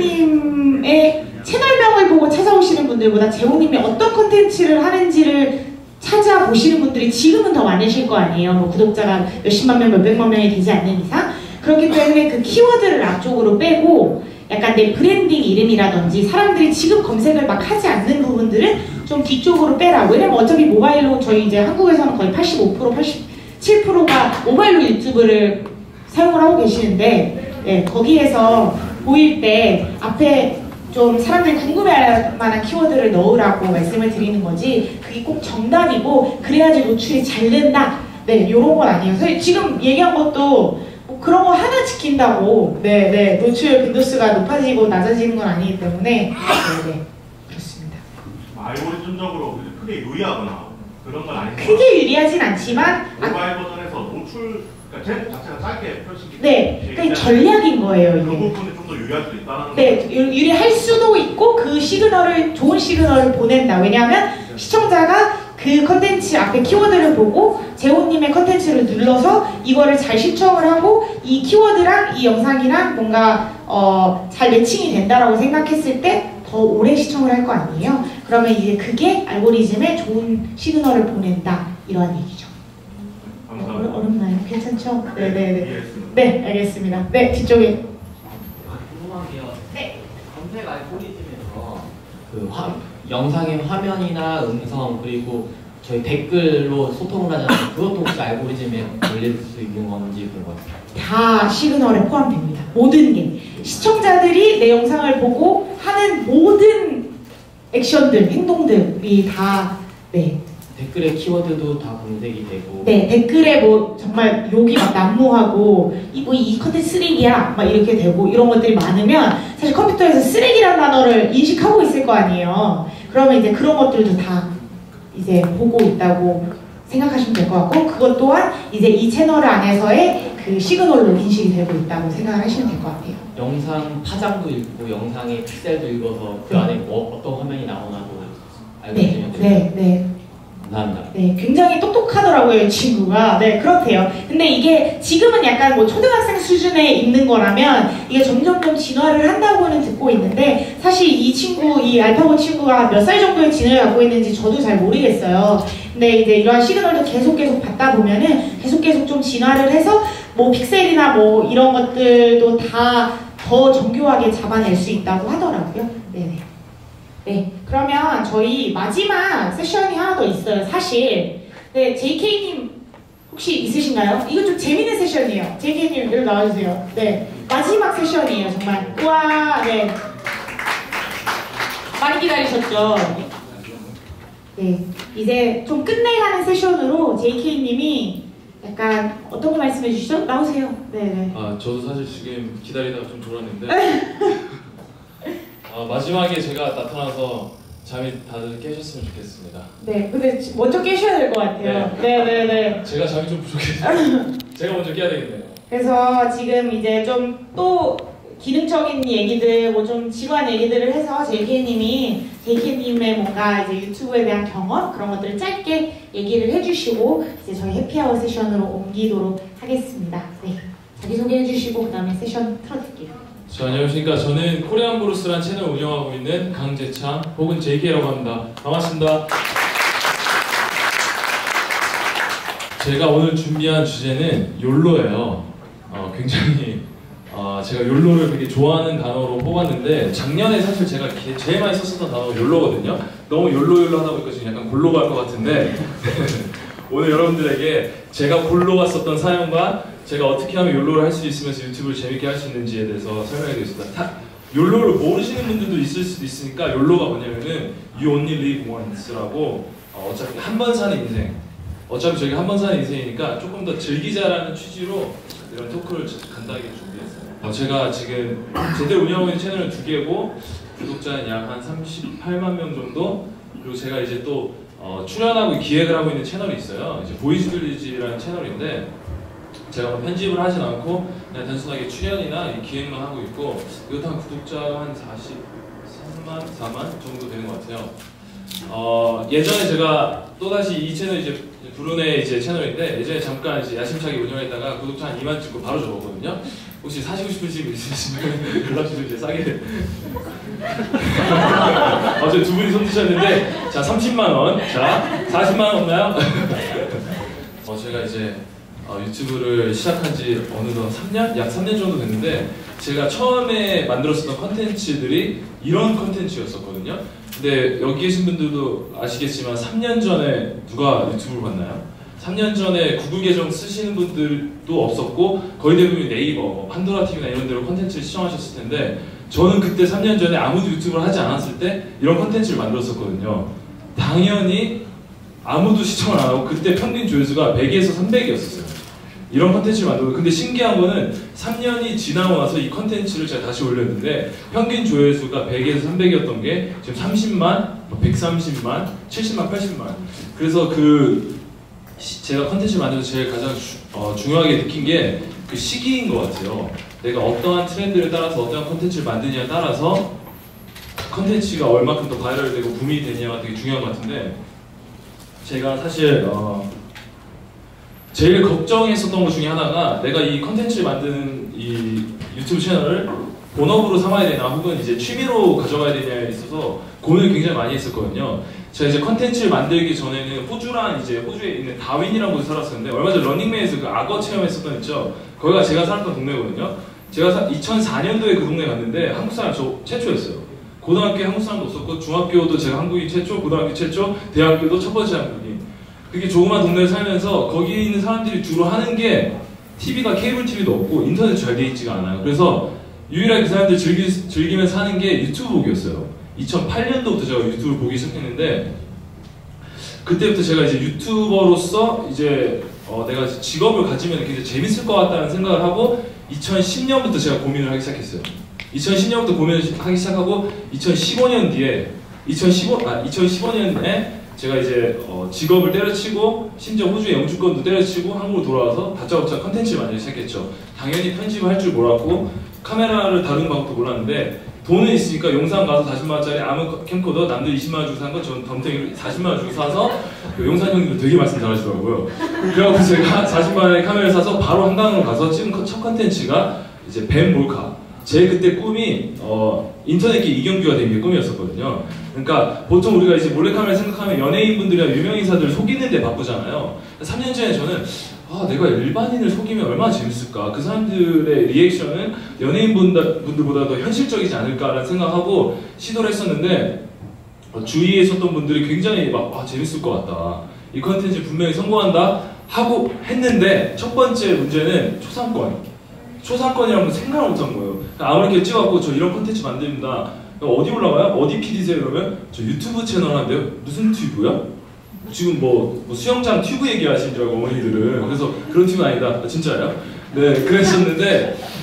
재호님의 채널명을 보고 찾아오시는 분들보다 재호님이 어떤 컨텐츠를 하는지를 찾아보시는 분들이 지금은 더 많으실 거 아니에요. 뭐 구독자가 몇십만 명, 몇백만 명이 되지 않는 이상. 그렇기 때문에 그 키워드를 앞쪽으로 빼고 약간 내 브랜딩 이름이라든지 사람들이 지금 검색을 막 하지 않는 부분들은 좀 뒤쪽으로 빼라. 왜냐면 어차피 모바일로 저희 이제 한국에서는 거의 팔십오 퍼센트, 팔십칠 퍼센트가 모바일로 유튜브를 사용을 하고 계시는데 네, 거기에서 보일 때 앞에 좀 사람들이 궁금해할 만한 키워드를 넣으라고 말씀을 드리는 거지 그게 꼭 정답이고 그래야지 노출이 잘 된다. 네, 요런 건 아니에요. 그래서 지금 얘기한 것도 뭐 그런 거 하나 지킨다고 네, 네, 노출 빈도수가 높아지고 낮아지는 건 아니기 때문에 네, 네, 그렇습니다. 알고리즘적으로 크게 유리하거나 그런 건 아니고 크게 유리하진 않지만 모바일 버전에서 노출 그러니까 제목 자체가 짧게 펼치기 네, 그게 전략인 거예요. 그 이게. 부분이 좀 더 유리할 수 있다는 네, 유- 유리할 수도 있고 그 시그널을 좋은 시그널을 보낸다. 왜냐하면 시청자가 그 컨텐츠 앞에 키워드를 보고 재호님의 컨텐츠를 눌러서 이거를 잘 시청을 하고 이 키워드랑 이 영상이랑 뭔가 어, 잘 매칭이 된다라고 생각했을 때 더 오래 시청을 할 거 아니에요. 그러면 이제 그게 알고리즘에 좋은 시그널을 보낸다 이러한 얘기죠. 감사합니다. 어, 어렵나요? 괜찮죠? 네네네. 네, 알겠습니다. 네, 뒤쪽에. 궁금한 게요. 네. 검색 알고리즘에서 그 화, 영상의 화면이나 음성 그리고 저희 댓글로 소통을 하잖아요. 그것도 혹시 알고리즘에 걸릴 수 있는 건지 그런 것 같아요. 다 시그널에 포함됩니다. 모든 게. 시청자들이 내 영상을 보고 하는 모든 액션들, 행동들이 다 네. 댓글의 키워드도 다 검색이 되고. 네, 댓글에 뭐 정말 욕이 막 난무하고 이 뭐 이 컨텐츠 쓰레기야 막 이렇게 되고 이런 것들이 많으면 사실 컴퓨터에서 쓰레기라는 단어를 인식하고 있을 거 아니에요. 그러면 이제 그런 것들도 다 이제 보고 있다고 생각하시면 될 것 같고 그것 또한 이제 이 채널 안에서의 그 시그널로 인식이 되고 있다고 생각을 하시면 될 것 같아요. 영상 파장도 읽고 영상의 픽셀도 읽어서 그 네. 안에 뭐, 어떤 화면이 나오나도 네, 알고리즘에 네, 네. 감사합니다. 네, 굉장히 똑똑하더라고요, 이 친구가. 네, 그렇대요. 근데 이게 지금은 약간 뭐 초등학생 수준에 있는 거라면 이게 점점점 진화를 한다고는 듣고 있는데 사실 이 친구, 이 알파고 친구가 몇 살 정도의 지능을 갖고 있는지 저도 잘 모르겠어요. 근데 이제 이러한 시그널도 계속 계속 받다 보면은 계속 계속 좀 진화를 해서 뭐 픽셀이나 뭐 이런 것들도 다 더 정교하게 잡아낼 수 있다고 하더라고요. 네네. 네, 그러면 저희 마지막 세션이 하나 더 있어요, 사실. 네, 제이케이님 혹시 있으신가요? 이거 좀 재밌는 세션이에요. 제이케이님, 여기 나와주세요. 네, 마지막 세션이에요, 정말. 우와, 네. 많이 기다리셨죠? 네, 이제 좀 끝내가는 세션으로 제이케이님이 약간 어떤 거 말씀해 주시죠? 나오세요. 네, 네. 아, 저도 사실 지금 기다리다가 좀 졸았는데 아, 마지막에 제가 나타나서 잠이 다들 깨셨으면 좋겠습니다. 네, 근데 먼저 깨셔야 될 것 같아요. 네, 네, 네. 제가 잠이 좀 부족해서 제가 먼저 깨야 되겠네요. 그래서 지금 이제 좀 또 기능적인 얘기들, 뭐 좀 지루한 얘기들을 해서 제이케이님이 제이케이님의 뭔가 이제 유튜브에 대한 경험 그런 것들을 짧게 얘기를 해주시고 이제 저희 해피아워 세션으로 옮기도록 하겠습니다. 네, 자기 소개해주시고 그 다음에 세션 틀어드릴게요. 자, 안녕하십니까. 저는 코리안 브루스라는 채널을 운영하고 있는 강재창 혹은 제이케이라고 합니다. 반갑습니다. 제가 오늘 준비한 주제는 욜로예요. 어, 굉장히 어, 제가 욜로를 되게 좋아하는 단어로 뽑았는데 작년에 사실 제가 게, 제일 많이 썼었던 단어가 욜로거든요. 너무 욜로 욜로 하다 보니까 지금 약간 골로 갈 것 같은데 오늘 여러분들에게 제가 골로 갔었던 사연과 제가 어떻게 하면 욜로를 할 수 있으면서 유튜브를 재밌게 할 수 있는지에 대해서 설명해드리겠습니다. 다, 욜로를 모르시는 분들도 있을 수도 있으니까 욜로가 뭐냐면은 You only live once라고 어, 어차피 한 번 사는 인생 어차피 저희가 한 번 사는 인생이니까 조금 더 즐기자라는 취지로 이런 토크를 간단하게 준비했어요. 어, 제가 지금 제대로 운영하고 있는 채널은 두 개고 구독자는 약 한 삼십팔만 명 정도 그리고 제가 이제 또 어, 출연하고 기획을 하고 있는 채널이 있어요. 이제 보이즈빌리지라는 채널인데 제가 뭐 편집을 하진 않고 그냥 단순하게 출연이나 기획만 하고 있고 이것도 한 구독자가 한 사십삼만, 사만 정도 되는 것 같아요. 어, 예전에 제가 또다시 이 채널 이제 브루네 이제 채널인데 예전에 잠깐 이제 야심차게 운영했다가 구독자 한 이만 찍고 바로 접었거든요. 혹시 사시고 싶으신 분 있으시면 연락 주시면 이제 싸게. 어제 두 분이 손 드셨는데 자 삼십만 원, 자 사십만 원 없나요? 어 제가 이제 어, 유튜브를 시작한 지 어느덧 삼 년? 약 삼 년 정도 됐는데 제가 처음에 만들었었던 컨텐츠들이 이런 컨텐츠였었거든요. 근데 여기 계신 분들도 아시겠지만 삼 년 전에 누가 유튜브를 봤나요? 삼 년 전에 구글 계정 쓰시는 분들도 없었고 거의 대부분 네이버, 뭐 판도라 티비나 이런 데로 컨텐츠를 시청하셨을 텐데 저는 그때 삼 년 전에 아무도 유튜브를 하지 않았을 때 이런 컨텐츠를 만들었었거든요. 당연히 아무도 시청을 안 하고 그때 평균 조회수가 백에서 삼백이었었어요. 이런 컨텐츠를 만들고 근데 신기한 거는 삼 년이 지나고 나서 이 컨텐츠를 제가 다시 올렸는데 평균 조회수가 백에서 삼백이었던 게 지금 삼십만, 백삼십만, 칠십만, 팔십만 그래서 그 시, 제가 컨텐츠를 만들면서 제일 가장 주, 어, 중요하게 느낀 게 그 시기인 것 같아요. 내가 어떠한 트렌드를 따라서 어떠한 컨텐츠를 만드냐에 따라서 컨텐츠가 얼마큼 더 바이럴되고 붐이 되냐가 되게 중요한 것 같은데 제가 사실 어, 제일 걱정했었던 것 중에 하나가 내가 이 컨텐츠를 만드는 이 유튜브 채널을 본업으로 삼아야 되나 혹은 이제 취미로 가져가야 되냐에 있어서 고민을 굉장히 많이 했었거든요. 제가 이제 컨텐츠를 만들기 전에는 호주랑 이제 호주에 있는 다윈이라는 곳에 살았었는데 얼마 전 런닝맨에서 그 악어 체험했었던 있죠. 거기가 제가 살았던 동네거든요. 제가 이천사 년도에 그 동네 갔는데 한국 사람 저 최초였어요. 고등학교에 한국 사람도 없었고 중학교도 제가 한국인 최초, 고등학교 최초, 대학교도 첫 번째 한국인. 그게 조그만 동네에 살면서 거기 있는 사람들이 주로 하는 게 티비가 케이블 티비도 없고 인터넷 잘 돼 있지가 않아요. 그래서 유일하게 그 사람들 즐기, 즐기면서 하는 게 유튜브 보기였어요. 이천팔 년도부터 제가 유튜브를 보기 시작했는데 그때부터 제가 이제 유튜버로서 이제 어, 내가 직업을 가지면 굉장히 재밌을 것 같다는 생각을 하고 이천십 년부터 제가 고민을 하기 시작했어요. 이천십 년부터 고민을 하기 시작하고 이천십오 년 뒤에 이천십오, 아, 이천십오 년에 제가 이제 어, 직업을 때려치고 심지어 호주의 영주권도 때려치고 한국으로 돌아와서 다짜고짜 컨텐츠를 만들기 시작했죠. 당연히 편집을 할 줄 몰랐고 카메라를 다루는 방법도 몰랐는데 돈은 있으니까 용산 가서 사십만 원짜리 아무 캠코더 남들 이십만 원 주고 산 거 저는 덤탱이로 사십만 원 주고 사서 그 용산 형님도 되게 말씀 잘하시더라고요. 그래갖고 제가 사십만 원에 카메라를 사서 바로 한강으로 가서 찍은 첫 컨텐츠가 이제 뱀 몰카. 제 그때 꿈이 어, 인터넷계 이경규가 되는 게 꿈이었었거든요. 그러니까 보통 우리가 이제 몰래카메라 생각하면 연예인분들이나 유명인사들 속이는 데 바쁘잖아요. 삼 년 전에 저는 아, 내가 일반인을 속이면 얼마나 재밌을까. 그 사람들의 리액션은 연예인분들보다 더 현실적이지 않을까라는 생각하고 시도를 했었는데 어, 주위에 있었던 분들이 굉장히 막 아, 재밌을 것 같다. 이 컨텐츠 분명히 성공한다 하고 했는데 첫 번째 문제는 초상권. 초상권이라는 건 생각을 못한 거예요. 아무리 이렇게 찍어갖고 저 이런 컨텐츠 만듭니다. 어디 올라가요? 어디 피디세요? 그러면 저 유튜브 채널 하는데요? 무슨 튜브요? 지금 뭐, 뭐 수영장 튜브 얘기하신 줄 알고 어머니들은. 그래서 그런 튜브는 아니다. 아, 진짜예요? 네, 그랬었는데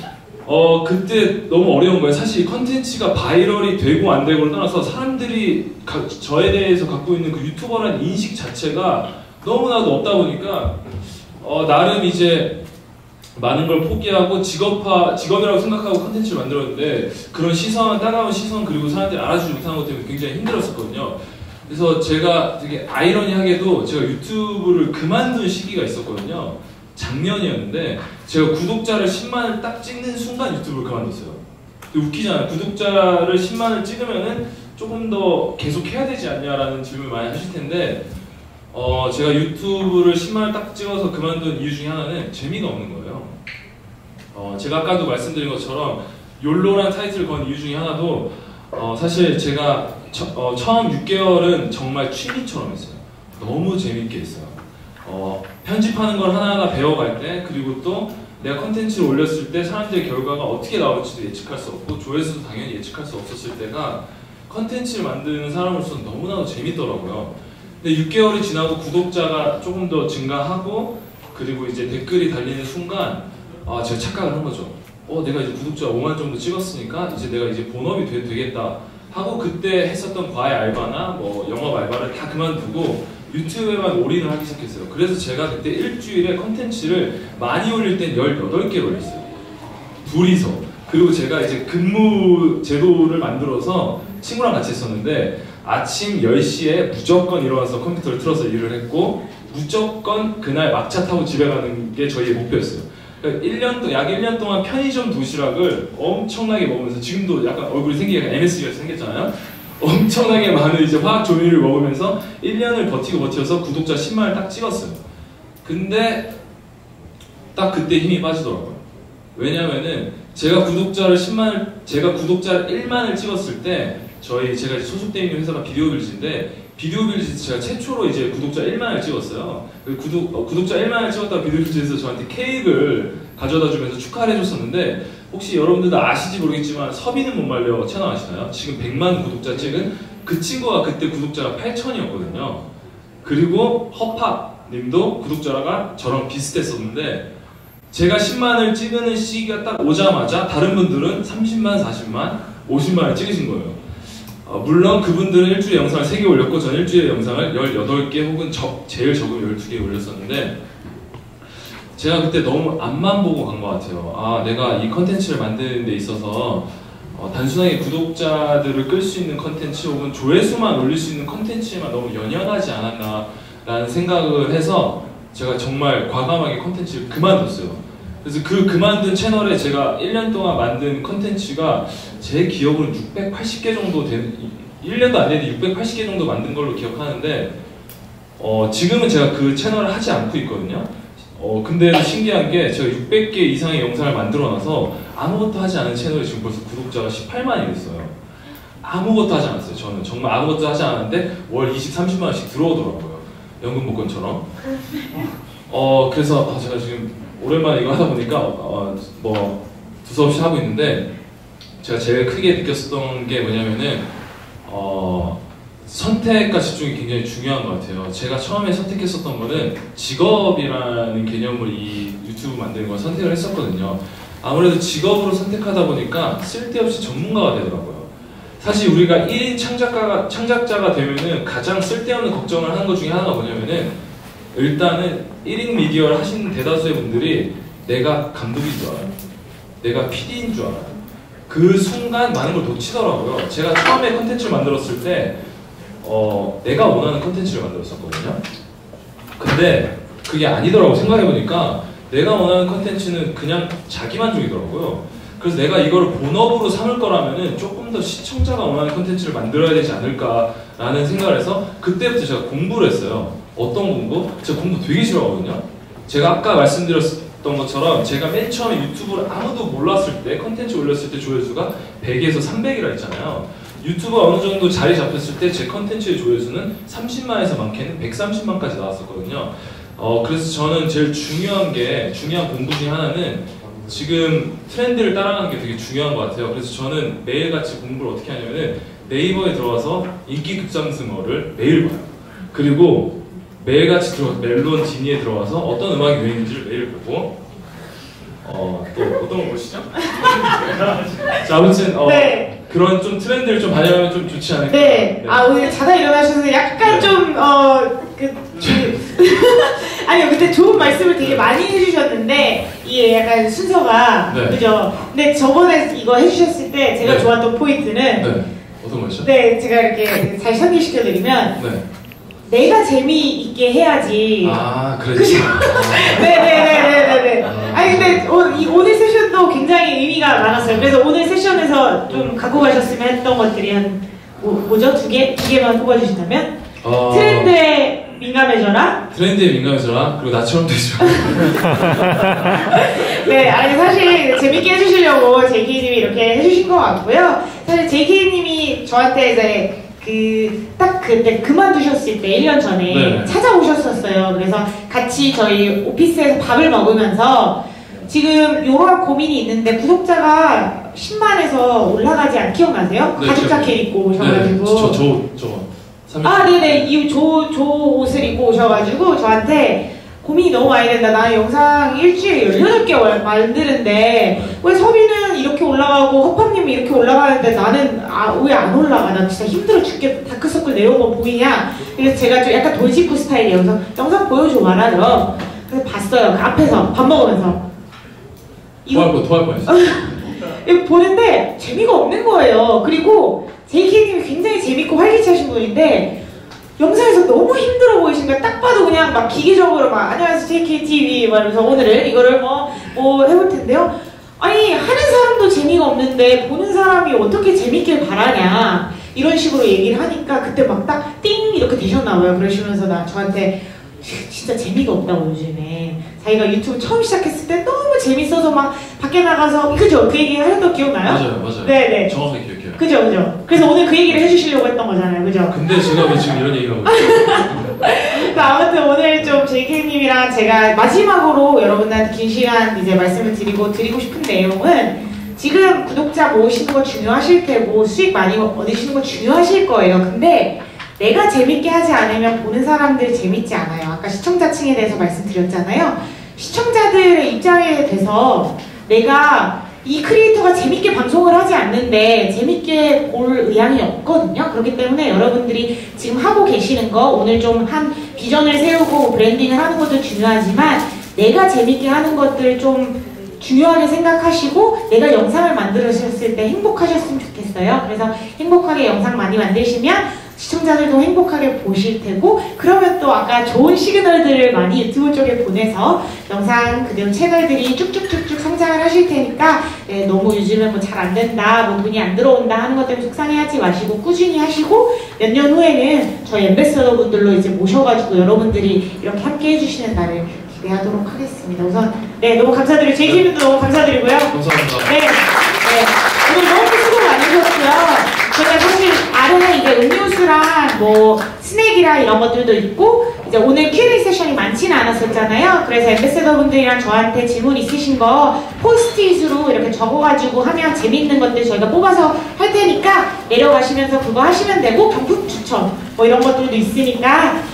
어 그때 너무 어려운 거예요. 사실 컨텐츠가 바이럴이 되고 안 되고를 떠나서 사람들이 가, 저에 대해서 갖고 있는 그 유튜버라는 인식 자체가 너무나도 없다 보니까 어 나름 이제 많은 걸 포기하고 직업화, 직업이라고 생각하고 컨텐츠를 만들었는데 그런 시선, 따가운 시선 그리고 사람들이 알아주지 못하는 것 때문에 굉장히 힘들었었거든요. 그래서 제가 되게 아이러니하게도 제가 유튜브를 그만둔 시기가 있었거든요. 작년이었는데 제가 구독자를 십만을 딱 찍는 순간 유튜브를 그만뒀어요. 웃기잖아요. 구독자를 십만을 찍으면은 조금 더 계속 해야 되지 않냐라는 질문을 많이 하실 텐데 어 제가 유튜브를 십만을 딱 찍어서 그만둔 이유 중에 하나는 재미가 없는 거예요. 어 제가 아까도 말씀드린 것처럼 욜로란 타이틀을 건 이유 중에 하나도 어 사실 제가 처, 어, 처음 육 개월은 정말 취미처럼 했어요. 너무 재밌게 했어요. 어, 편집하는 걸 하나하나 배워갈 때 그리고 또 내가 컨텐츠를 올렸을 때 사람들의 결과가 어떻게 나올지도 예측할 수 없고 조회수도 당연히 예측할 수 없었을 때가 컨텐츠를 만드는 사람으로서는 너무나도 재밌더라고요. 근데 육 개월이 지나고 구독자가 조금 더 증가하고 그리고 이제 댓글이 달리는 순간 아 제가 착각을 한 거죠. 어 내가 이제 구독자 오만 정도 찍었으니까 이제 내가 이제 본업이 되, 되겠다 하고 그때 했었던 과외 알바나 뭐 영업 알바를 다 그만두고 유튜브에만 올인을 하기 시작했어요. 그래서 제가 그때 일주일에 컨텐츠를 많이 올릴 땐 열여덟 개를 올렸어요. 둘이서. 그리고 제가 이제 근무 제도를 만들어서 친구랑 같이 했었는데 아침 열 시에 무조건 일어나서 컴퓨터를 틀어서 일을 했고 무조건 그날 막차 타고 집에 가는 게 저희의 목표였어요. 그러니까 일 년, 약 일 년 동안 편의점 도시락을 엄청나게 먹으면서 지금도 약간 얼굴이 생기게 엠에스지가 생겼잖아요. 엄청나게 많은 이제 화학 조미료를 먹으면서 일 년을 버티고 버텨서 구독자 십만을 딱 찍었어요. 근데 딱 그때 힘이 빠지더라고요. 왜냐면은 제가 구독자를 십만을, 제가 구독자를 일만을 찍었을 때 저희 제가 이제 소속돼 있는 회사가 비디오 빌리지인데 비디오 빌리지 제가 최초로 이제 구독자 일만을 찍었어요. 구독, 어, 구독자 일만을 찍었다가 비디오 빌리지에서 저한테 케이크를 가져다 주면서 축하를 해줬었는데 혹시 여러분들도 아시지 모르겠지만 서비는 못 말려 채널 아시나요? 지금 백만 구독자 찍은 그 친구가 그때 구독자가 팔천이었거든요. 그리고 허팝 님도 구독자가 저랑 비슷했었는데 제가 십만을 찍는 시기가 딱 오자마자 다른 분들은 삼십만, 사십만, 오십만을 찍으신 거예요. 어, 물론 그분들은 일주일에 영상을 세 개 올렸고 저는 일주일에 영상을 열여덟 개 혹은 적, 제일 적으면 열두 개 올렸었는데 제가 그때 너무 앞만 보고 간 것 같아요. 아 내가 이 컨텐츠를 만드는 데 있어서 어, 단순하게 구독자들을 끌 수 있는 컨텐츠 혹은 조회수만 올릴 수 있는 컨텐츠에만 너무 연연하지 않았나 라는 생각을 해서 제가 정말 과감하게 컨텐츠를 그만뒀어요. 그래서 그 그만둔 채널에 제가 일 년 동안 만든 컨텐츠가 제 기억으로는 육백팔십 개 정도 되는, 일 년도 안 됐는데 육백팔십 개 정도 만든 걸로 기억하는데 어, 지금은 제가 그 채널을 하지 않고 있거든요. 어, 근데 신기한 게 제가 육백 개 이상의 영상을 만들어놔서 아무것도 하지 않은 채널이 지금 벌써 구독자가 십팔만이 됐어요. 아무것도 하지 않았어요. 저는 정말 아무것도 하지 않았는데 월 이십, 삼십만 원씩 들어오더라고요. 연금 복권처럼. 어, 그래서 아, 제가 지금 오랜만에 이거 하다 보니까 어, 뭐 두서없이 하고 있는데 제가 제일 크게 느꼈었던 게 뭐냐면은 어, 선택과 집중이 굉장히 중요한 것 같아요. 제가 처음에 선택했었던 거는 직업이라는 개념을 이 유튜브 만드는 걸 선택을 했었거든요. 아무래도 직업으로 선택하다 보니까 쓸데없이 전문가가 되더라고요. 사실 우리가 일 인 창작가가, 창작자가 되면은 가장 쓸데없는 걱정을 하는 것 중에 하나가 뭐냐면은 일단은 일 인 미디어를 하시는 대다수의 분들이 내가 감독인 줄 알아요. 내가 피디인 줄 알아요. 그 순간 많은 걸 놓치더라고요. 제가 처음에 컨텐츠를 만들었을 때 어, 내가 원하는 컨텐츠를 만들었었거든요. 근데 그게 아니더라고. 생각해보니까 내가 원하는 컨텐츠는 그냥 자기만족이더라고요. 그래서 내가 이걸 본업으로 삼을 거라면은 조금 더 시청자가 원하는 컨텐츠를 만들어야 되지 않을까라는 생각을 해서 그때부터 제가 공부를 했어요. 어떤 공부? 제가 공부 되게 싫어하거든요. 제가 아까 말씀드렸던 것처럼 제가 맨 처음에 유튜브를 아무도 몰랐을 때 컨텐츠 올렸을 때 조회수가 백에서 삼백이라 했잖아요. 유튜브가 어느 정도 자리 잡혔을 때 제 컨텐츠의 조회수는 삼십만에서 많게는 백삼십만까지 나왔었거든요. 어, 그래서 저는 제일 중요한 게, 중요한 공부 중에 하나는 지금 트렌드를 따라가는 게 되게 중요한 것 같아요. 그래서 저는 매일같이 공부를 어떻게 하냐면은 네이버에 들어가서 인기 급상승어를 매일 봐요. 그리고 매일같이 들어가서 멜론 디니에 들어가서 어떤 음악이 유행인지를 매일 보고 어, 또 어떤 거 보시죠? 자, 아무튼 어, 네. 그런 좀 트렌드를 좀 반영하면 좀 좋지 않을까. 네. 아 오늘 자다 일어나셔서 약간 네. 좀 어 그 아니요 근데 좋은 말씀을 되게 많이 해주셨는데 이게 약간 순서가 네. 그죠? 근데 저번에 이거 해주셨을 때 제가 네. 좋았던 포인트는 네. 어떤 거였죠? 네 제가 이렇게 잘 상기시켜드리면 네. 내가 재미있게 해야지. 아, 그렇지. 네네네네네네. 아니 근데 오, 이 오늘 세션도 굉장히 의미가 많았어요. 그래서 오늘 세션에서 좀 갖고 가셨으면 했던 것들이 한 뭐, 뭐죠? 두 개? 두 개만 꼽아주신다면? 어... 트렌드에 민감해져라? 트렌드에 민감해져라? 그리고 나처럼 되죠. 네, 아니 사실 재밌게 해주시려고 제이케이님이 이렇게 해주신 것 같고요. 사실 제이케이님이 저한테 이제 그 딱 그때 그만두셨을 때 일 년 전에 네. 찾아오셨었어요. 그래서 같이 저희 오피스에서 밥을 먹으면서 지금 이런 고민이 있는데 구독자가 십만에서 올라가지 않 기억나세요? 네, 가죽 저- 자켓 입고 오셔가지고 네, 저, 저, 저. 아 네네 이 조 조 옷을 입고 오셔가지고 저한테 고민이 너무 많이 된다. 나는 영상 일주일에 열여덟 개 만드는데 왜 섭이는 이렇게 올라가고 허팝님이 이렇게 올라가는데 나는 아, 왜 안 올라가? 나 진짜 힘들어 죽겠다. 다크서클 내려온 거 보이냐? 그래서 제가 좀 약간 돌직구 스타일이에요. 그래서 영상 보여줘 말아요. 그래서 봤어요. 그 앞에서 밥 먹으면서 토할 뻔, 토할 뻔했어. 이거 보는데 재미가 없는 거예요. 그리고 제이케이님이 굉장히 재밌고 활기차신 분인데 영상에서 너무 힘들어 보이신 거야. 딱 봐도 그냥 막 기계적으로 막 안녕하세요 제이케이티비 말면서 오늘은 이거를 뭐, 뭐 해볼 텐데요. 아니 하는 사람도 재미가 없는데 보는 사람이 어떻게 재밌길 바라냐 이런 식으로 얘기를 하니까 그때 막 딱 띵 이렇게 되셨나 봐요. 그러시면서 나 저한테 진짜 재미가 없다고 요즘에 자기가 유튜브 처음 시작했을 때 너무 재밌어서 막 밖에 나가서 그죠? 그 얘기 하셨던 거 기억나요? 맞아요, 맞아요. 네네. 정확하게 기억해요. 그죠, 그죠. 그래서 오늘 그 얘기를 해주시려고 했던 거잖아요, 그죠? 근데 제가 왜 지금 이런 얘기를 하고 있어요? 아무튼 오늘 좀 제이케이님이랑 제가 마지막으로 여러분들한테 긴 시간 이제 말씀을 드리고 드리고 싶은 내용은 지금 구독자 모으시는 거 중요하실 테고 수익 많이 얻으시는 거 중요하실 거예요. 근데 내가 재밌게 하지 않으면 보는 사람들 재밌지 않아요. 아까 시청자층에 대해서 말씀드렸잖아요. 시청자들의 입장에 대해서 내가 이 크리에이터가 재밌게 방송을 하지 않는데 재밌게 볼 의향이 없거든요. 그렇기 때문에 여러분들이 지금 하고 계시는 거 오늘 좀 한 비전을 세우고 브랜딩을 하는 것도 중요하지만 내가 재밌게 하는 것들 좀 중요하게 생각하시고 내가 영상을 만들으셨을 때 행복하셨으면 좋겠어요. 그래서 행복하게 영상 많이 만드시면 시청자들도 행복하게 보실 테고 그러면 또 아까 좋은 시그널들을 많이 유튜브 쪽에 보내서 영상 그대로 채널들이 쭉쭉쭉쭉 성장을 하실 테니까 네, 너무 요즘은 뭐 잘 안 된다 뭐 돈이 안 들어온다 하는 것 때문에 속상해하지 마시고 꾸준히 하시고 몇 년 후에는 저희 엠베서더 분들로 이제 모셔가지고 여러분들이 이렇게 함께 해주시는 날을 기대하도록 하겠습니다. 우선 네 너무 감사드리고 제이케이님도 너무 감사드리고요. 감사합니다. 네, 네 오늘 너무 수고 많으셨고요. 제가 사실 아래에 이제 음료수랑 뭐 스낵이랑 이런 것들도 있고 이제 오늘 큐 앤 에이 세션이 많지는 않았었잖아요. 그래서 엠베서더 분들이랑 저한테 질문 있으신 거 포스트잇으로 이렇게 적어가지고 하면 재밌는 것들 저희가 뽑아서 할 테니까 내려가시면서 그거 하시면 되고 경품 추천 뭐 이런 것들도 있으니까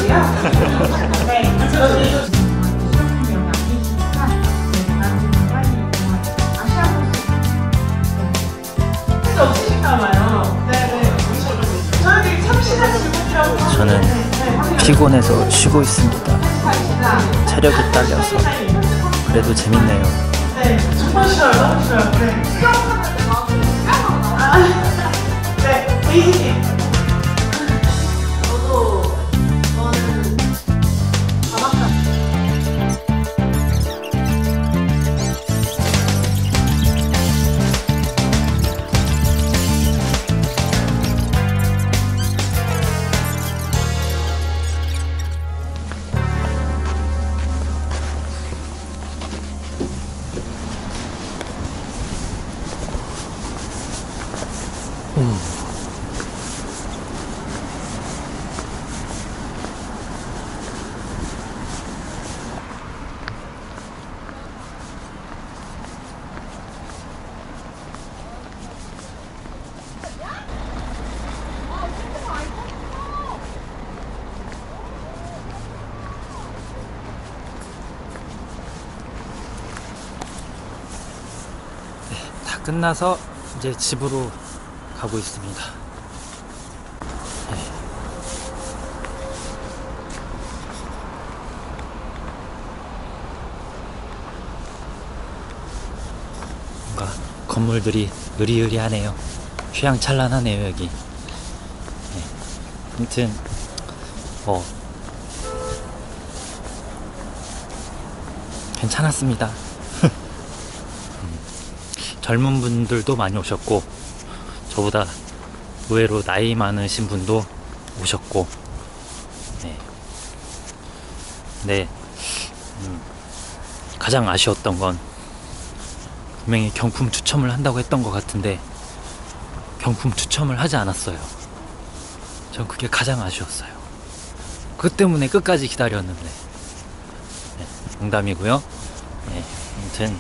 있고요. 네, 저기 없으신가봐요. 네네. 저는 되게 참신한 질문이라고. 저는 피곤해서 쉬고 있습니다. 체력이 딸려서 그래도 재밌네요. 네, 정말 싫어요. 너무 싫어요. 네. 아, 네, 베이지님. 저도 저는 자막상. 음. 네, 다 끝나서 이제 집으로 가고 있습니다. 네. 뭔가 건물들이 으리으리하네요. 휘황찬란하네요 여기. 네. 아무튼 뭐 괜찮았습니다. 젊은 분들도 많이 오셨고 저보다 의외로 나이 많으신 분도 오셨고, 네. 근데 음, 가장 아쉬웠던 건 분명히 경품 추첨을 한다고 했던 것 같은데 경품 추첨을 하지 않았어요. 전 그게 가장 아쉬웠어요. 그 때문에 끝까지 기다렸는데. 네, 농담이고요. 네, 아무튼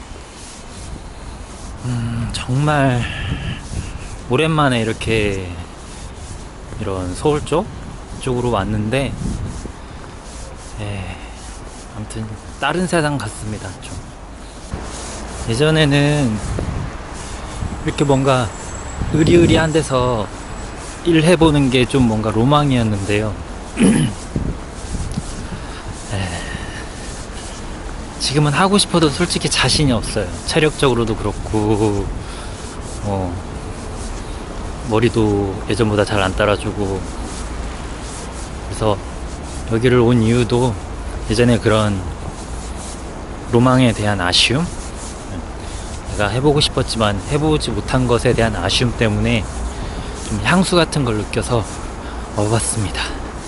음, 정말 오랜만에 이렇게 이런 서울 쪽 쪽으로 왔는데, 에, 아무튼 다른 세상 같습니다. 좀 예전에는 이렇게 뭔가 으리으리한 데서 일해보는 게 좀 뭔가 로망이었는데요. 에, 지금은 하고 싶어도 솔직히 자신이 없어요. 체력적으로도 그렇고, 어, 머리도 예전보다 잘 안 따라주고. 그래서 여기를 온 이유도 예전에 그런 로망에 대한 아쉬움, 내가 해보고 싶었지만 해보지 못한 것에 대한 아쉬움 때문에 좀 향수 같은 걸 느껴서 와봤습니다.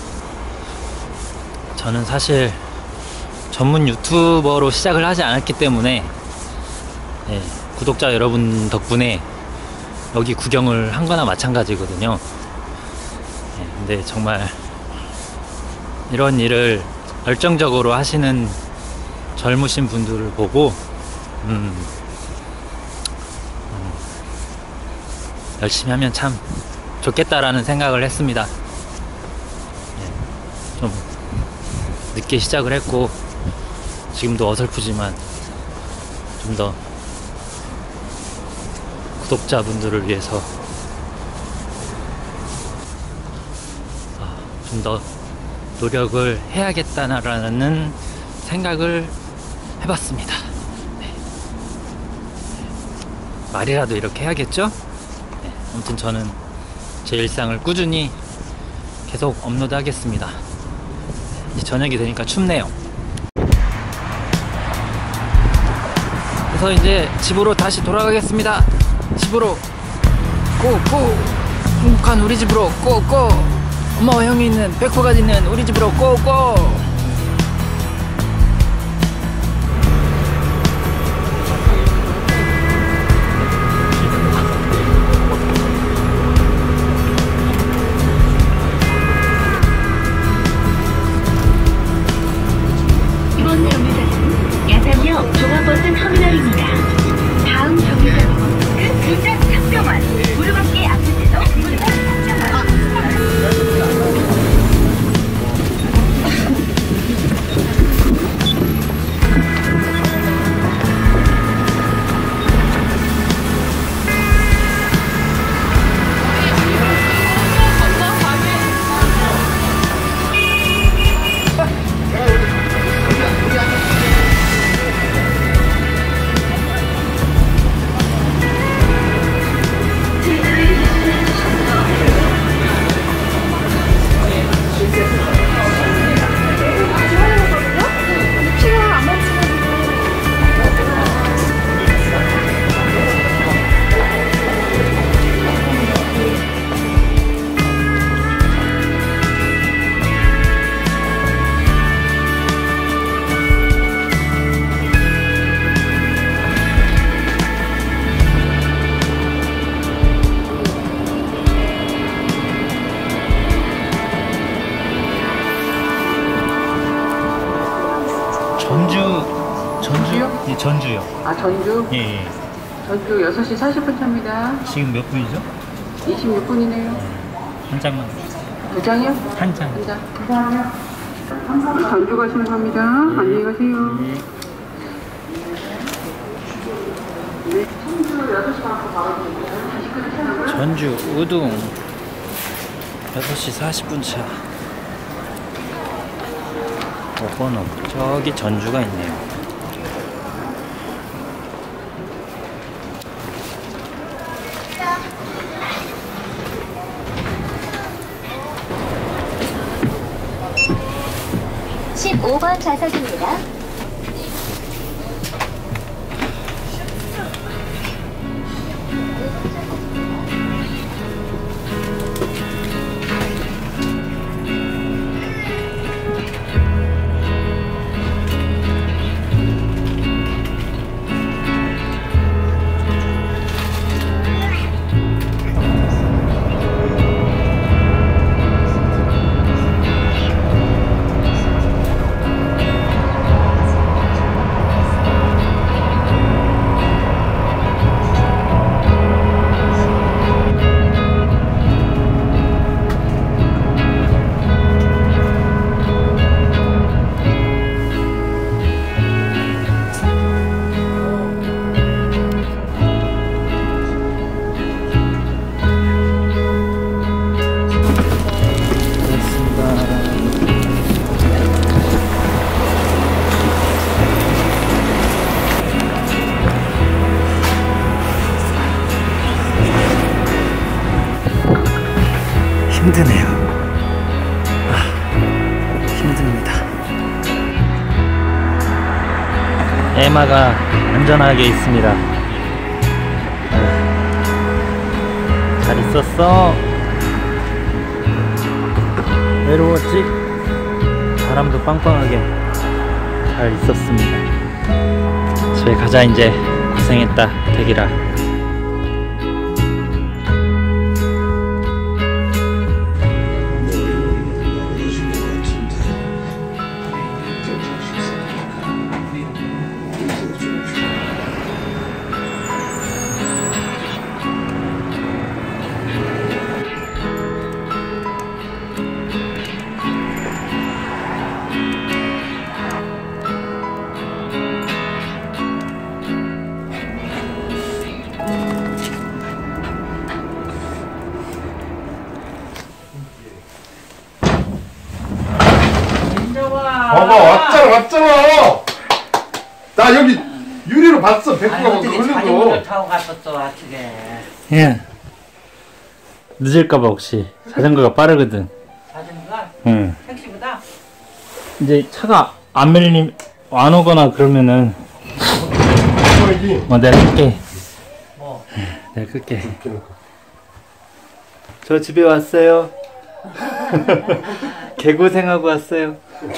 저는 사실 전문 유튜버로 시작을 하지 않았기 때문에, 네, 구독자 여러분 덕분에 여기 구경을 한 거나 마찬가지거든요. 네, 근데 정말 이런 일을 열정적으로 하시는 젊으신 분들을 보고 음, 음, 열심히 하면 참 좋겠다라는 생각을 했습니다. 네, 좀 늦게 시작을 했고 지금도 어설프지만 좀 더 구독자분들을 위해서 좀 더 노력을 해야겠다라는 생각을 해봤습니다. 네. 말이라도 이렇게 해야겠죠? 네. 아무튼 저는 제 일상을 꾸준히 계속 업로드 하겠습니다. 이제 저녁이 되니까 춥네요. 그래서 이제 집으로 다시 돌아가겠습니다. 집으로 고고! 행복한 우리 집으로 고고! 엄마와 형이 있는 백호가 있는 우리 집으로 고고! 이번 정류장은 야산역 종합버스 터미널입니다. 다음 정류장은 근장 상병원 부르밖에 앞에서 근장 상병원. 전주 전주요? 예, 전주요. 아, 전주? 예, 예. 전주 여섯 시 사십 분 차입니다. 지금 몇 분이죠? 이십육 분이네요. 한 장만. 두 장이요? 한 장. 한 장. 전주 가시는 겁니다. 안녕히 가세요. 네. 전주 여섯 시 반부터 바로 전주 우동 여섯 시 사십 분 차. 오 번호. 저기 전주가 있네요. 십오 번 좌석입니다. 힘드네요. 아, 힘듭니다. 에마가 안전하게 있습니다. 아, 잘 있었어. 외로웠지? 바람도 빵빵하게 잘 있었습니다. 집에 가자. 이제 고생했다 대기라. 봐봐, 왔잖아, 왔잖아. 나 여기 유리로 봤어. 백구가 막 흘린 거. 타고 갔었어 아침에. 예. 늦을까봐 혹시. 자전거가 빠르거든. 자전거가? 응. 택시보다? 이제 차가 안 밀림 안 오거나 그러면은 어 내가 끌게. 뭐? 내가 끌게. 저 집에 왔어요. 개고생하고 왔어요.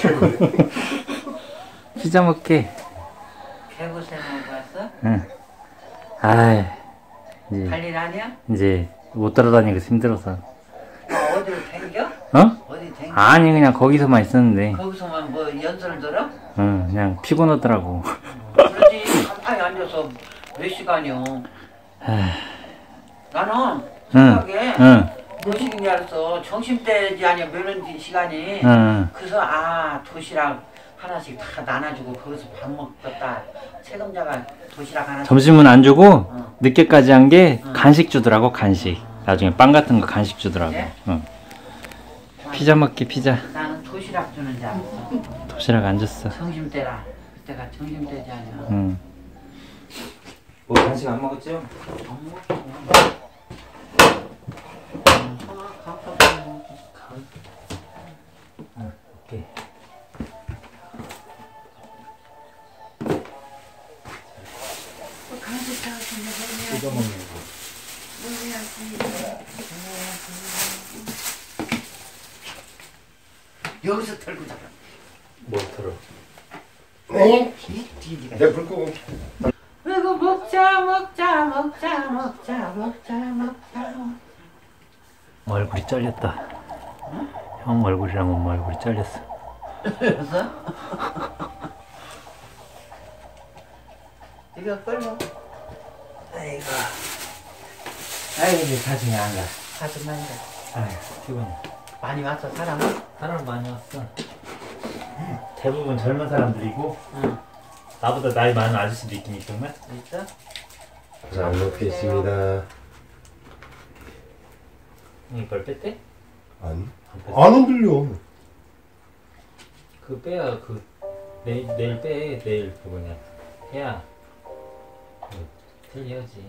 피자 먹게. 개고생하고 왔어? 응. 아이 이제 갈 일 아니야? 이제 못 따라다니고 힘들어서. 어, 어디로 댕겨? 어? 어디 댕겨? 아니 그냥 거기서만 있었는데. 거기서만 뭐 연설을 들어? 응 그냥 피곤하더라고. 그러지 가만히 앉아서 몇 시간이요. 나는 생각에 응. 몇 시간이 알았어. 점심때지 아니야 면은 시간이. 응. 그래서 아 도시락 하나씩 다 나눠주고 거기서 밥 먹었다. 책임자가 도시락 하나. 점심은 안 주고 늦게까지 한 게 간식 주더라고. 간식. 나중에 빵 같은 거 간식 주더라고. 네? 응. 피자 먹기 피자. 나는 도시락 주는 줄 알았어. 도시락 안 줬어. 점심때라. 그때가 점심때지 아니야. 응. 뭐 간식 안 먹었죠? 안 먹었어. 오케이. 뜯어 먹는 거. 여기서 털고 자라. 뭐 털어? 네? 내가 불 끄고. 그리고 먹자 먹자 먹자 먹자 먹자 먹자. 얼굴이 잘렸다. 형 얼굴이랑 엄마 얼굴이 잘렸어. 그래서? 이거 끌려. 아이고. 아이고, 이제 사진이 안 가. 사진 안 가. 아휴, 피곤해. 많이 왔어, 사람은? 사람 많이 왔어. 대부분 젊은 사람들이고, 응. 나보다 나이 많은 아저씨도 있긴 있던데? 있어? 잘 먹겠습니다. 이걸 뺐대? 아니. 안 흔들려. 그 빼야 그 내일 내일 빼 내일 그거냐 해야 그 틀려야지.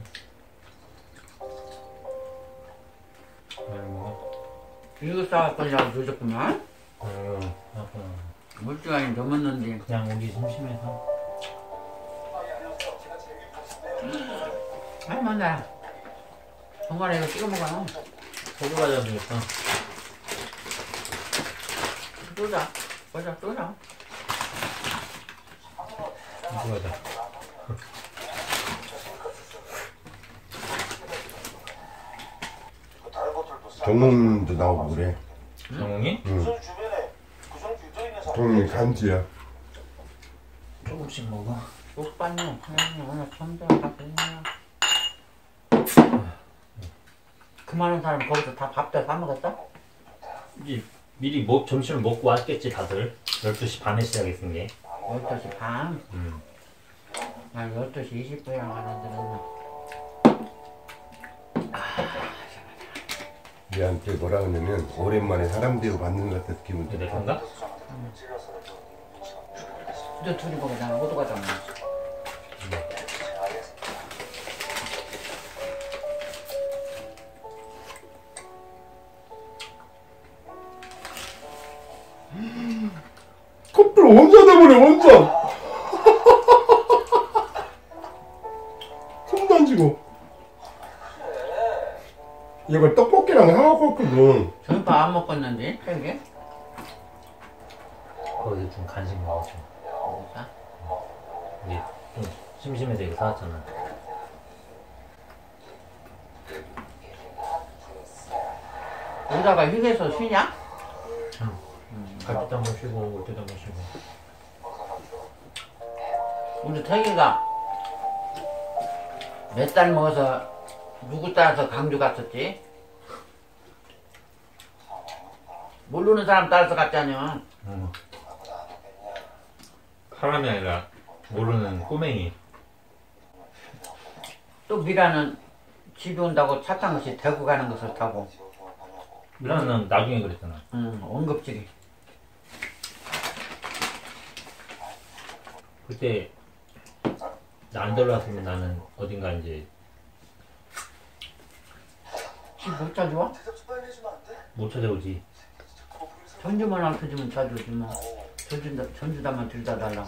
뭘 먹어? 이거 싸왔더니 늦었구만. 아유, 아빠. 물주간이 넘었는데. 그냥 오기 심심해서. 잘 만나. 정관에 이거 찍어 먹어. 소주 과자 주겠어. 쏘자. 쏘자, 쏘자. 소주 과자. 정몽도 나오고 그래. 정몽이? 응. 정몽이 간지야. 조금씩 먹어. 오빠는 오늘 점점 다 그냥. 그 많은 사람 거기서 다 밥 다 사 먹었어? 이 미리 뭐 점심을 먹고 왔겠지 다들. 열두 시 반에 시작했으니. 열두 시 반? 응. 나 열두 시 이십 분이랑 하는 데는. 얘한테 뭐라 그러냐면 오랜만에 사람 대우 받는 것 같아서 기분 좋다. 내 건가? 너 둘이 거기다가 호두 과자 먹어. 커플 원자 돼버려 원자. 손도 안 쥐고. 이걸 떡볶이랑 해갖고 했거든. 저녁 밥 안 먹었는데 저게? 거기 좀 간식 먹어줘. 진짜? 이게 좀 심심해서 이거 사왔잖아. 오다가 휴게소 쉬냐? 응. 갈 때도 한번 쉬고 올 때도 한번 쉬고. 우리 태기가 몇 달 먹어서 누구 따라서 강주 갔었지? 모르는 사람 따라서 갔잖여. 응. 사람이 아니라 모르는 꼬맹이. 또 미라는 집에 온다고 차 탄 것이 대구 가는 것을 타고. 미라는 나중에 그랬잖아. 응, 응급지기. 그때 나 안 들어왔으면 나는 어딘가 이제 집 못 찾아와? 못 찾아오지. 전주만 안 터지면 찾아오지 뭐. 전주다, 전주다만 들여다 달라고.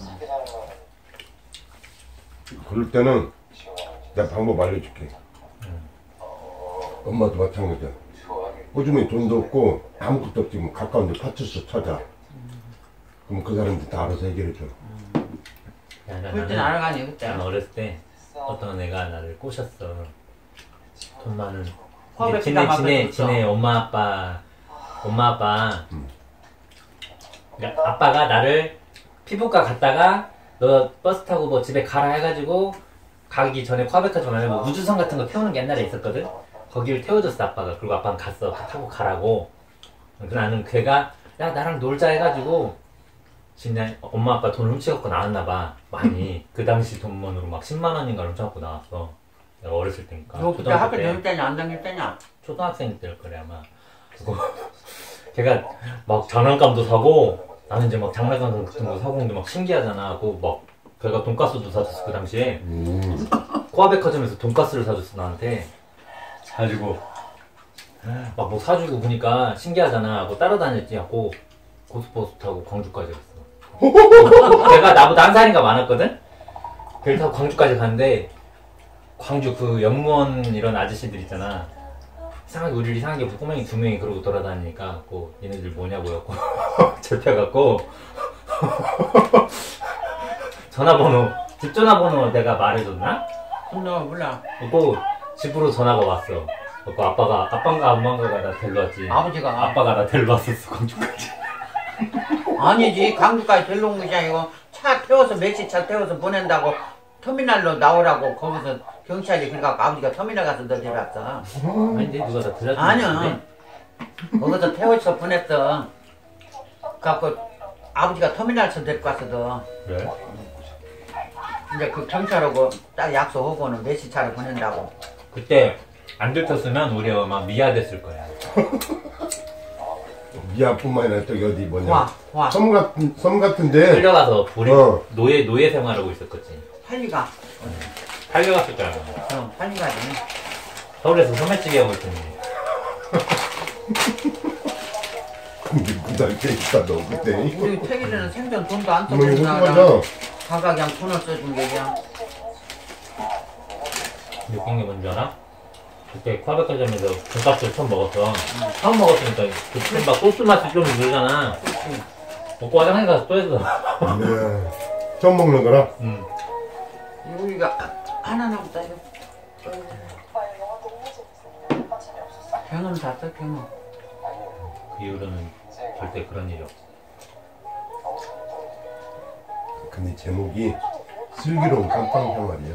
그럴 때는 내가 방법 알려줄게. 응. 엄마도 마찬가지야. 요즘에 돈도 없고 아무것도 없지. 가까운 데 파출소 찾아. 그럼 그 사람들 다 알아서 해결해줘. 그럴 땐 알아가니 그때. 난 어렸을 때 어떤 애가 나를 꼬셨어. 돈 많은. 화백 지네 기가 지네 막혔어. 지네 엄마 아빠 엄마 아빠. 음. 그러니까 아빠가 나를 피부과 갔다가 너 버스 타고 뭐 집에 가라 해가지고 가기 전에 화백까지 가면 뭐 우주선 같은 거 태우는 게 옛날에 있었거든. 거기를 태워줬어 아빠가. 그리고 아빠는 갔어. 타고 가라고. 그래서 나는 걔가 야 나랑 놀자 해가지고 진짜 엄마 아빠 돈을 훔쳐갖고 나왔나봐. 많이. 그 당시 돈만으로 막 십만 원인가 훔쳐갖고 나왔어. 내가 어렸을 때니까. 너 그때 학교 다닐 때냐 안 다닐 때냐? 초등학생 때일 거래 아마. 그거 걔가 막 장난감도 사고 나는 이제 막 장난감 같은 거 사고 있는데 막 신기하잖아. 그거 막 걔가 돈가스도 사줬어 그 당시에. 음. 코아백화점에서 돈가스를 사줬어 나한테. 가지고 막 뭐 사주고 보니까 신기하잖아. 뭐 따라다녔지 하고 고속버스 타고 광주까지 갔어. 걔가 나보다 한 살인가 많았거든? 걔를 타고 광주까지 갔는데 광주 그 영무원 이런 아저씨들 있잖아. 이상하게 우리를 이상하게 꼬맹이 두 명이 그러고 돌아다니니까 그 얘네들 뭐냐고 해갖고 잡혀갖고 전화번호 집 전화번호 내가 말해줬나? 너 몰라. 그리고 집으로 전화가 왔어. 그리고 아빠가 아빠인가 엄마인가가 나 데려왔지. 아버지가? 아빠가 나 데려왔었어 광주까지. 아니지 강주까지 데려온 것이 아니고 차 태워서 맥시차 태워서 보낸다고 터미널로 나오라고 거기서 경찰이 그래갖고 아버지가 터미널 가서 너 데려왔어. 아닌데 누가 다 데려왔는데? 아니야. 거기서 태워서 보냈어. 그래갖고 아버지가 터미널에서 데리고 왔어 너. 그래? 이제 그 경찰하고 딱 약속하고는 몇 시 차로 보낸다고. 그때 안 들켰으면 우리 엄마 미아됐을 거야. 미아뿐만 아니라 저기 어디 뭐냐 와, 와. 섬 같은 섬 같은데 끌려가서 우리 어. 노예 노예 생활하고 있었거지. 팔리가. 팔려갔었잖아. 어, 팔리가지. 서울에서 소매치기 하고 있더니. 근데 무달 때니까 너 그때. 우리 태길이는 생전 돈도 안 뭐 이거 써준다. 맞아. 가가 그냥 돈을 써준 게 그냥. 웃긴 게 뭔지 알아? 그때 쿼백화점에서 돈가스를 처음 먹었어. 처음 먹었으니까 그 막 소스 맛이 좀 들잖아. 먹고 화장실 가서 또 했어. 네. 처음 먹는 거라? 응. 우리가 하나 남았다 이거. 경험 샀어 경험. 그 이후로는 절대 그런 일이 없어. 근데 제목이 슬기로운 감방 생활이야.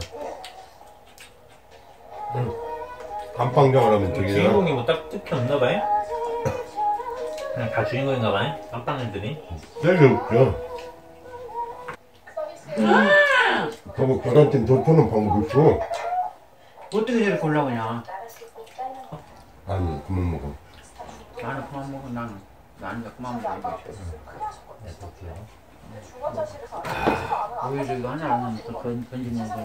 응. 감방 생활하면 되게 주인공이 뭐 딱 특히 없나 봐요? 그냥 다 주인공인가 봐요? 깜빵애들이. 되게 웃겨. 저거 계란찜 더 푸는 방법이 있어. 어떻게 저렇게 올라오냐? 아니 그만 먹어. 나는 그만 먹어 나는. 나는 이제 그만 먹어 이거. 오히려 이거 하나 안 하면 또 건- 건지는 거야.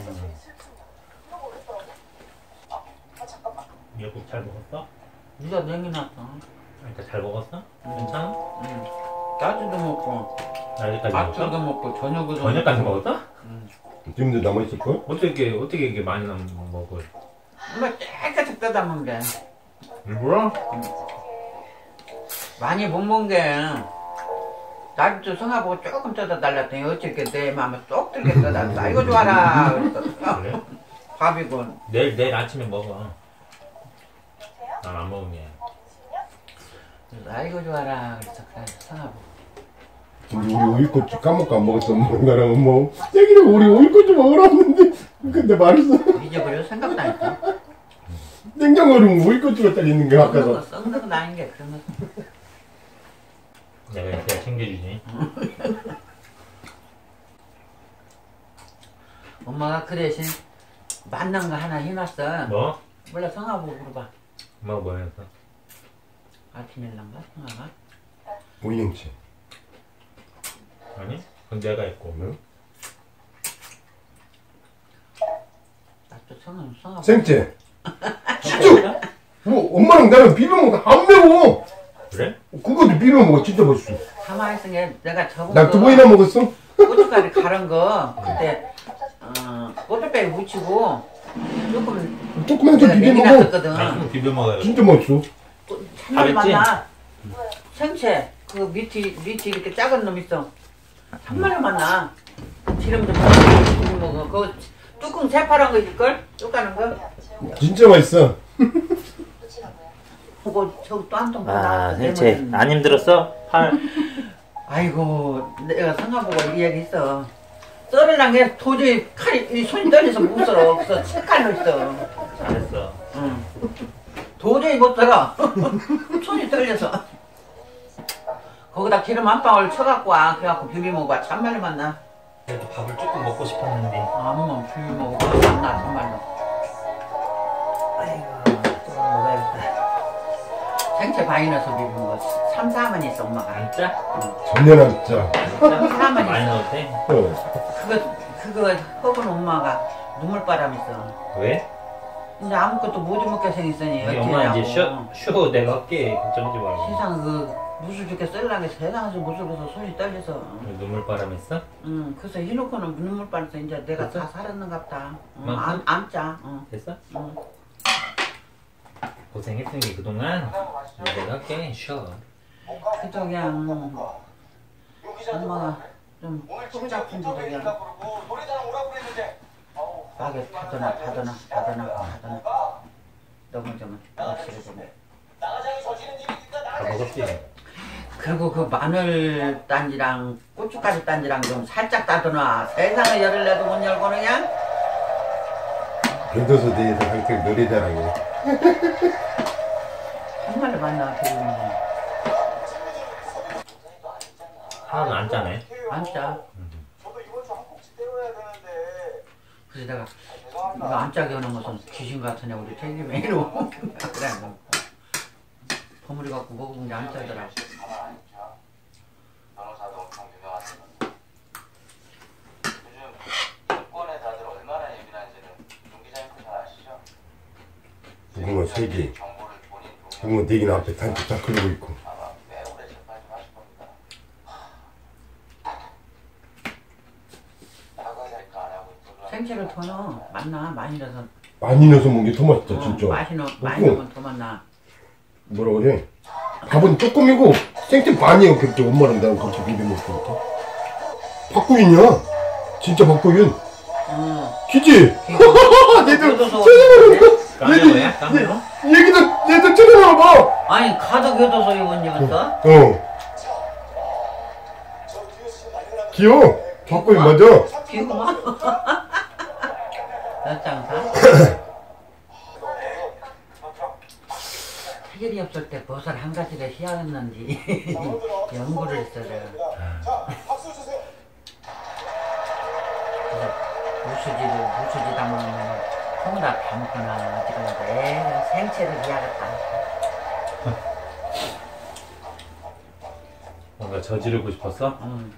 미역국 잘 먹었어? 네가 냉이났어. 그러니까 잘 먹었어? 괜찮아? 응. 낮에도 먹고. 낮에까지 아침도 먹었어? 먹고 저녁에도 저녁까지 먹고. 먹었어? 응. 지금도 남아 있을 걸? 어떻게 어떻게 이게 많이 남 먹어? 엄마 깨끗이 뜯어 먹는 게. 일부러? 많이 못 먹은 게. 나도 성아보고 조금 뜯어 달랐더니 어떻게 내 마음에 쏙 들게 뜯었어. 아이고 좋아라. 그랬어. 그래? 밥이고. 내일 내일 아침에 먹어. 난 안 먹으면. 아이고 좋아라. 그래서 그래 성아보고. 우리 우리 오이고추 까먹고 안 먹었어. 엄마랑 뭐 세기를 우리 오이고추 먹으러 왔는데 근데 맛있어. 잊어버려 생각도 안 했어. 냉장고에 오이고추가 딱 있는 게 썩는 거 아까서. 썩는 거 아닌 게 그런 거. 내가 이렇게 챙겨주지. 엄마가 그 대신 만난 거 하나 해놨어. 뭐? 몰라 성아보고 물어봐. 엄마가 뭐 했어? 아침일란가 성아가? 오이행채. 아니? 그건 내가 했고. 나도 성아 성아. 생채. 진짜. 뭐 엄마랑 나랑 비벼 먹어 안 매워. 그래? 그것도 비벼 먹어 진짜 맛있어. 가만히 있은 게 내가 저번 나 두 번이나 먹었어. 고춧가루 가른 거 그때 어, 고춧가루 묻히고 조금 조금만 더 내가 비벼 냉이 먹어. 놨었거든. 비벼 먹어야 진짜 맛있어. 참말 잘했지? 만나. 생채 그 밑이 밑이 이렇게 작은 놈 있어. 참말로 만나. 기름 좀 넣고 먹어. 그거 뚜껑 새파란 거 있을걸? 뚜까는 거? 진짜 맛있어. 그거 저또 한 통. 아, 생채 안 힘들었어? 팔. 아이고 내가 성아보고 이 얘기 있어. 썰으려는 게 도저히 칼이 이 손이 떨려서 못 썰어. 그래서 색깔로 있어. 잘했어. 응. 도저히 못 썰어. 손이 떨려서. 거기다 기름 한 방울 쳐갖고 와. 그래갖고 비벼 먹어. 참말로 맛나. 그래도 밥을 조금 먹고 싶었는데. 아무만 비벼 먹어. 맛나 참말로. 아이고 또 먹어야겠다. 생채 많이 넣어서 비벼 먹어. 삼, 사만 있어 엄마가. 진짜? 전혀 안 짜. 삼, 사만 많이 있어. 넣어도 돼? 어. 그거 그거 허분 엄마가 눈물바람 있어. 왜? 이제 아무것도 못 먹게 생겼으니 우리 엄마 이제 쉬어, 쉬어 내가 할게. 걱정하지 말고. 세상 그 무술 좋게 썰라게 세상에서 무술 벗어 손이 떨려서. 눈물바람 있어? 응. 그래서 해놓고는 눈물바람서 이제 내가 됐어? 다 살았는갑다. 응. 그만큼? 안, 안 짜. 응. 됐어? 응. 고생했으니 그동안 내가 할게. 쉬어. 그저 그냥 엄마가 좀 속 작품도 그냥 막에 다더나 다더나 다더나 다더나 너무 좀 확실히 좀. 다 먹었지? 그리고 그 마늘 단지랑 고춧가루 단지랑 좀 살짝 따더나 세상에 열을 내도 못 열고 그냥 교도소대에서 항상 노래자랑해. 한 마리 만나 배우는 하나는 안 짜네. 안 짜. 그래서 내가 이거 안 짜게 하는 것은 귀신 같으냐 우리 책임에 이러고 그래 버무리 갖고 먹으면 안 짜더라. 붕어 세 개, 붕어 네 개는 앞에 단축 다 그러고 있고. 생채를 더 넣어. 맛나 많이 넣어서. 많이 넣어서 먹는 게 더 맛있다 어, 진짜. 많이 넣어 많이 먹고 넣으면 더 맛나. 뭐라 그래? 밥은 조금이고 생채 많이요. 그렇게 엄마랑 나랑 그렇게 비벼 먹으니까. 박구윤이야. 진짜 박구윤. 어. 기지? 얘들 까메로야? 까메로? 얘기도 얘도 찾아봐봐. 아니 가도 교도소에 온 적있어? 어. 귀여워. 박구윤 맞아. 귀여워. 몇 장 사? 해결이 없을 때 무엇을 한 가지를 희한했는지 연구를 했어요. 그래서 무수지를 무수지 담으면 통다 담거나 어디가 에 생채를 이야겠다. 뭔가 저지르고 싶었어? 응.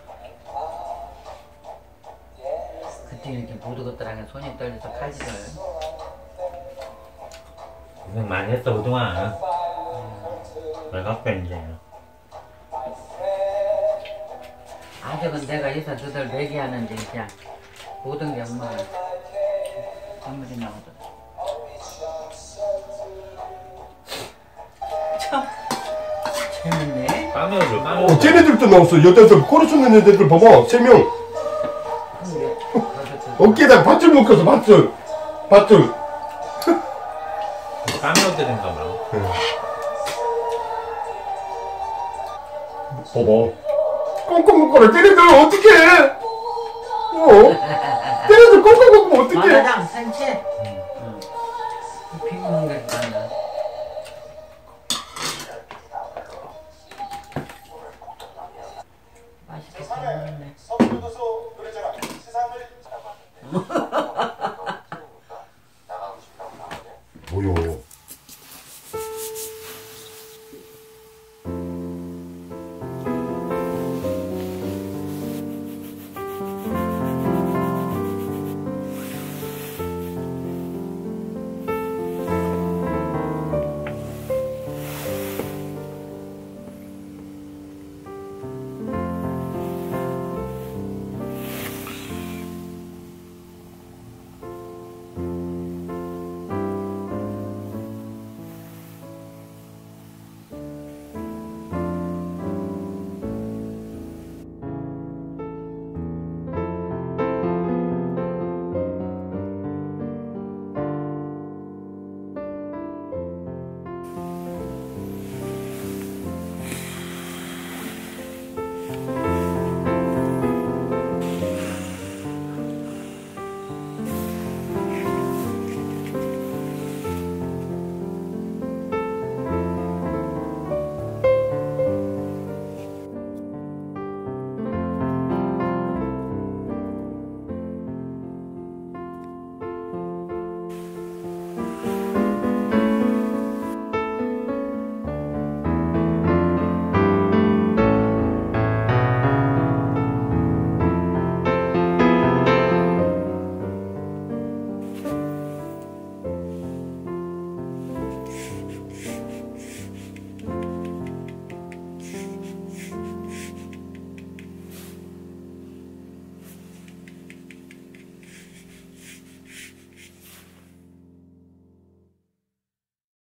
그때 이렇게 모두 것들하고 손이 떨려서 칼질을. 고생 많이 했어 그동안. 외곽 뺀지. 아직은 내가 여기서 너들 매기하는지 그냥 모든 게 엄마가 선물이 나오더라. 참 재밌네. 까메오를 까메오. 어, 쟤네들도 나왔어. 여자들 코러스 는 애들 봐봐. 세 명. 어깨에다 밧줄 묶어서 밧줄. 밧줄. 까메오들인가 봐. 봐봐. 꽁꽁 묶어라. 쟤네들 어떡해. 어? 쟤네들 꽁꽁 묶으면 어떡해. 마라장 생채. 응. 비비는 게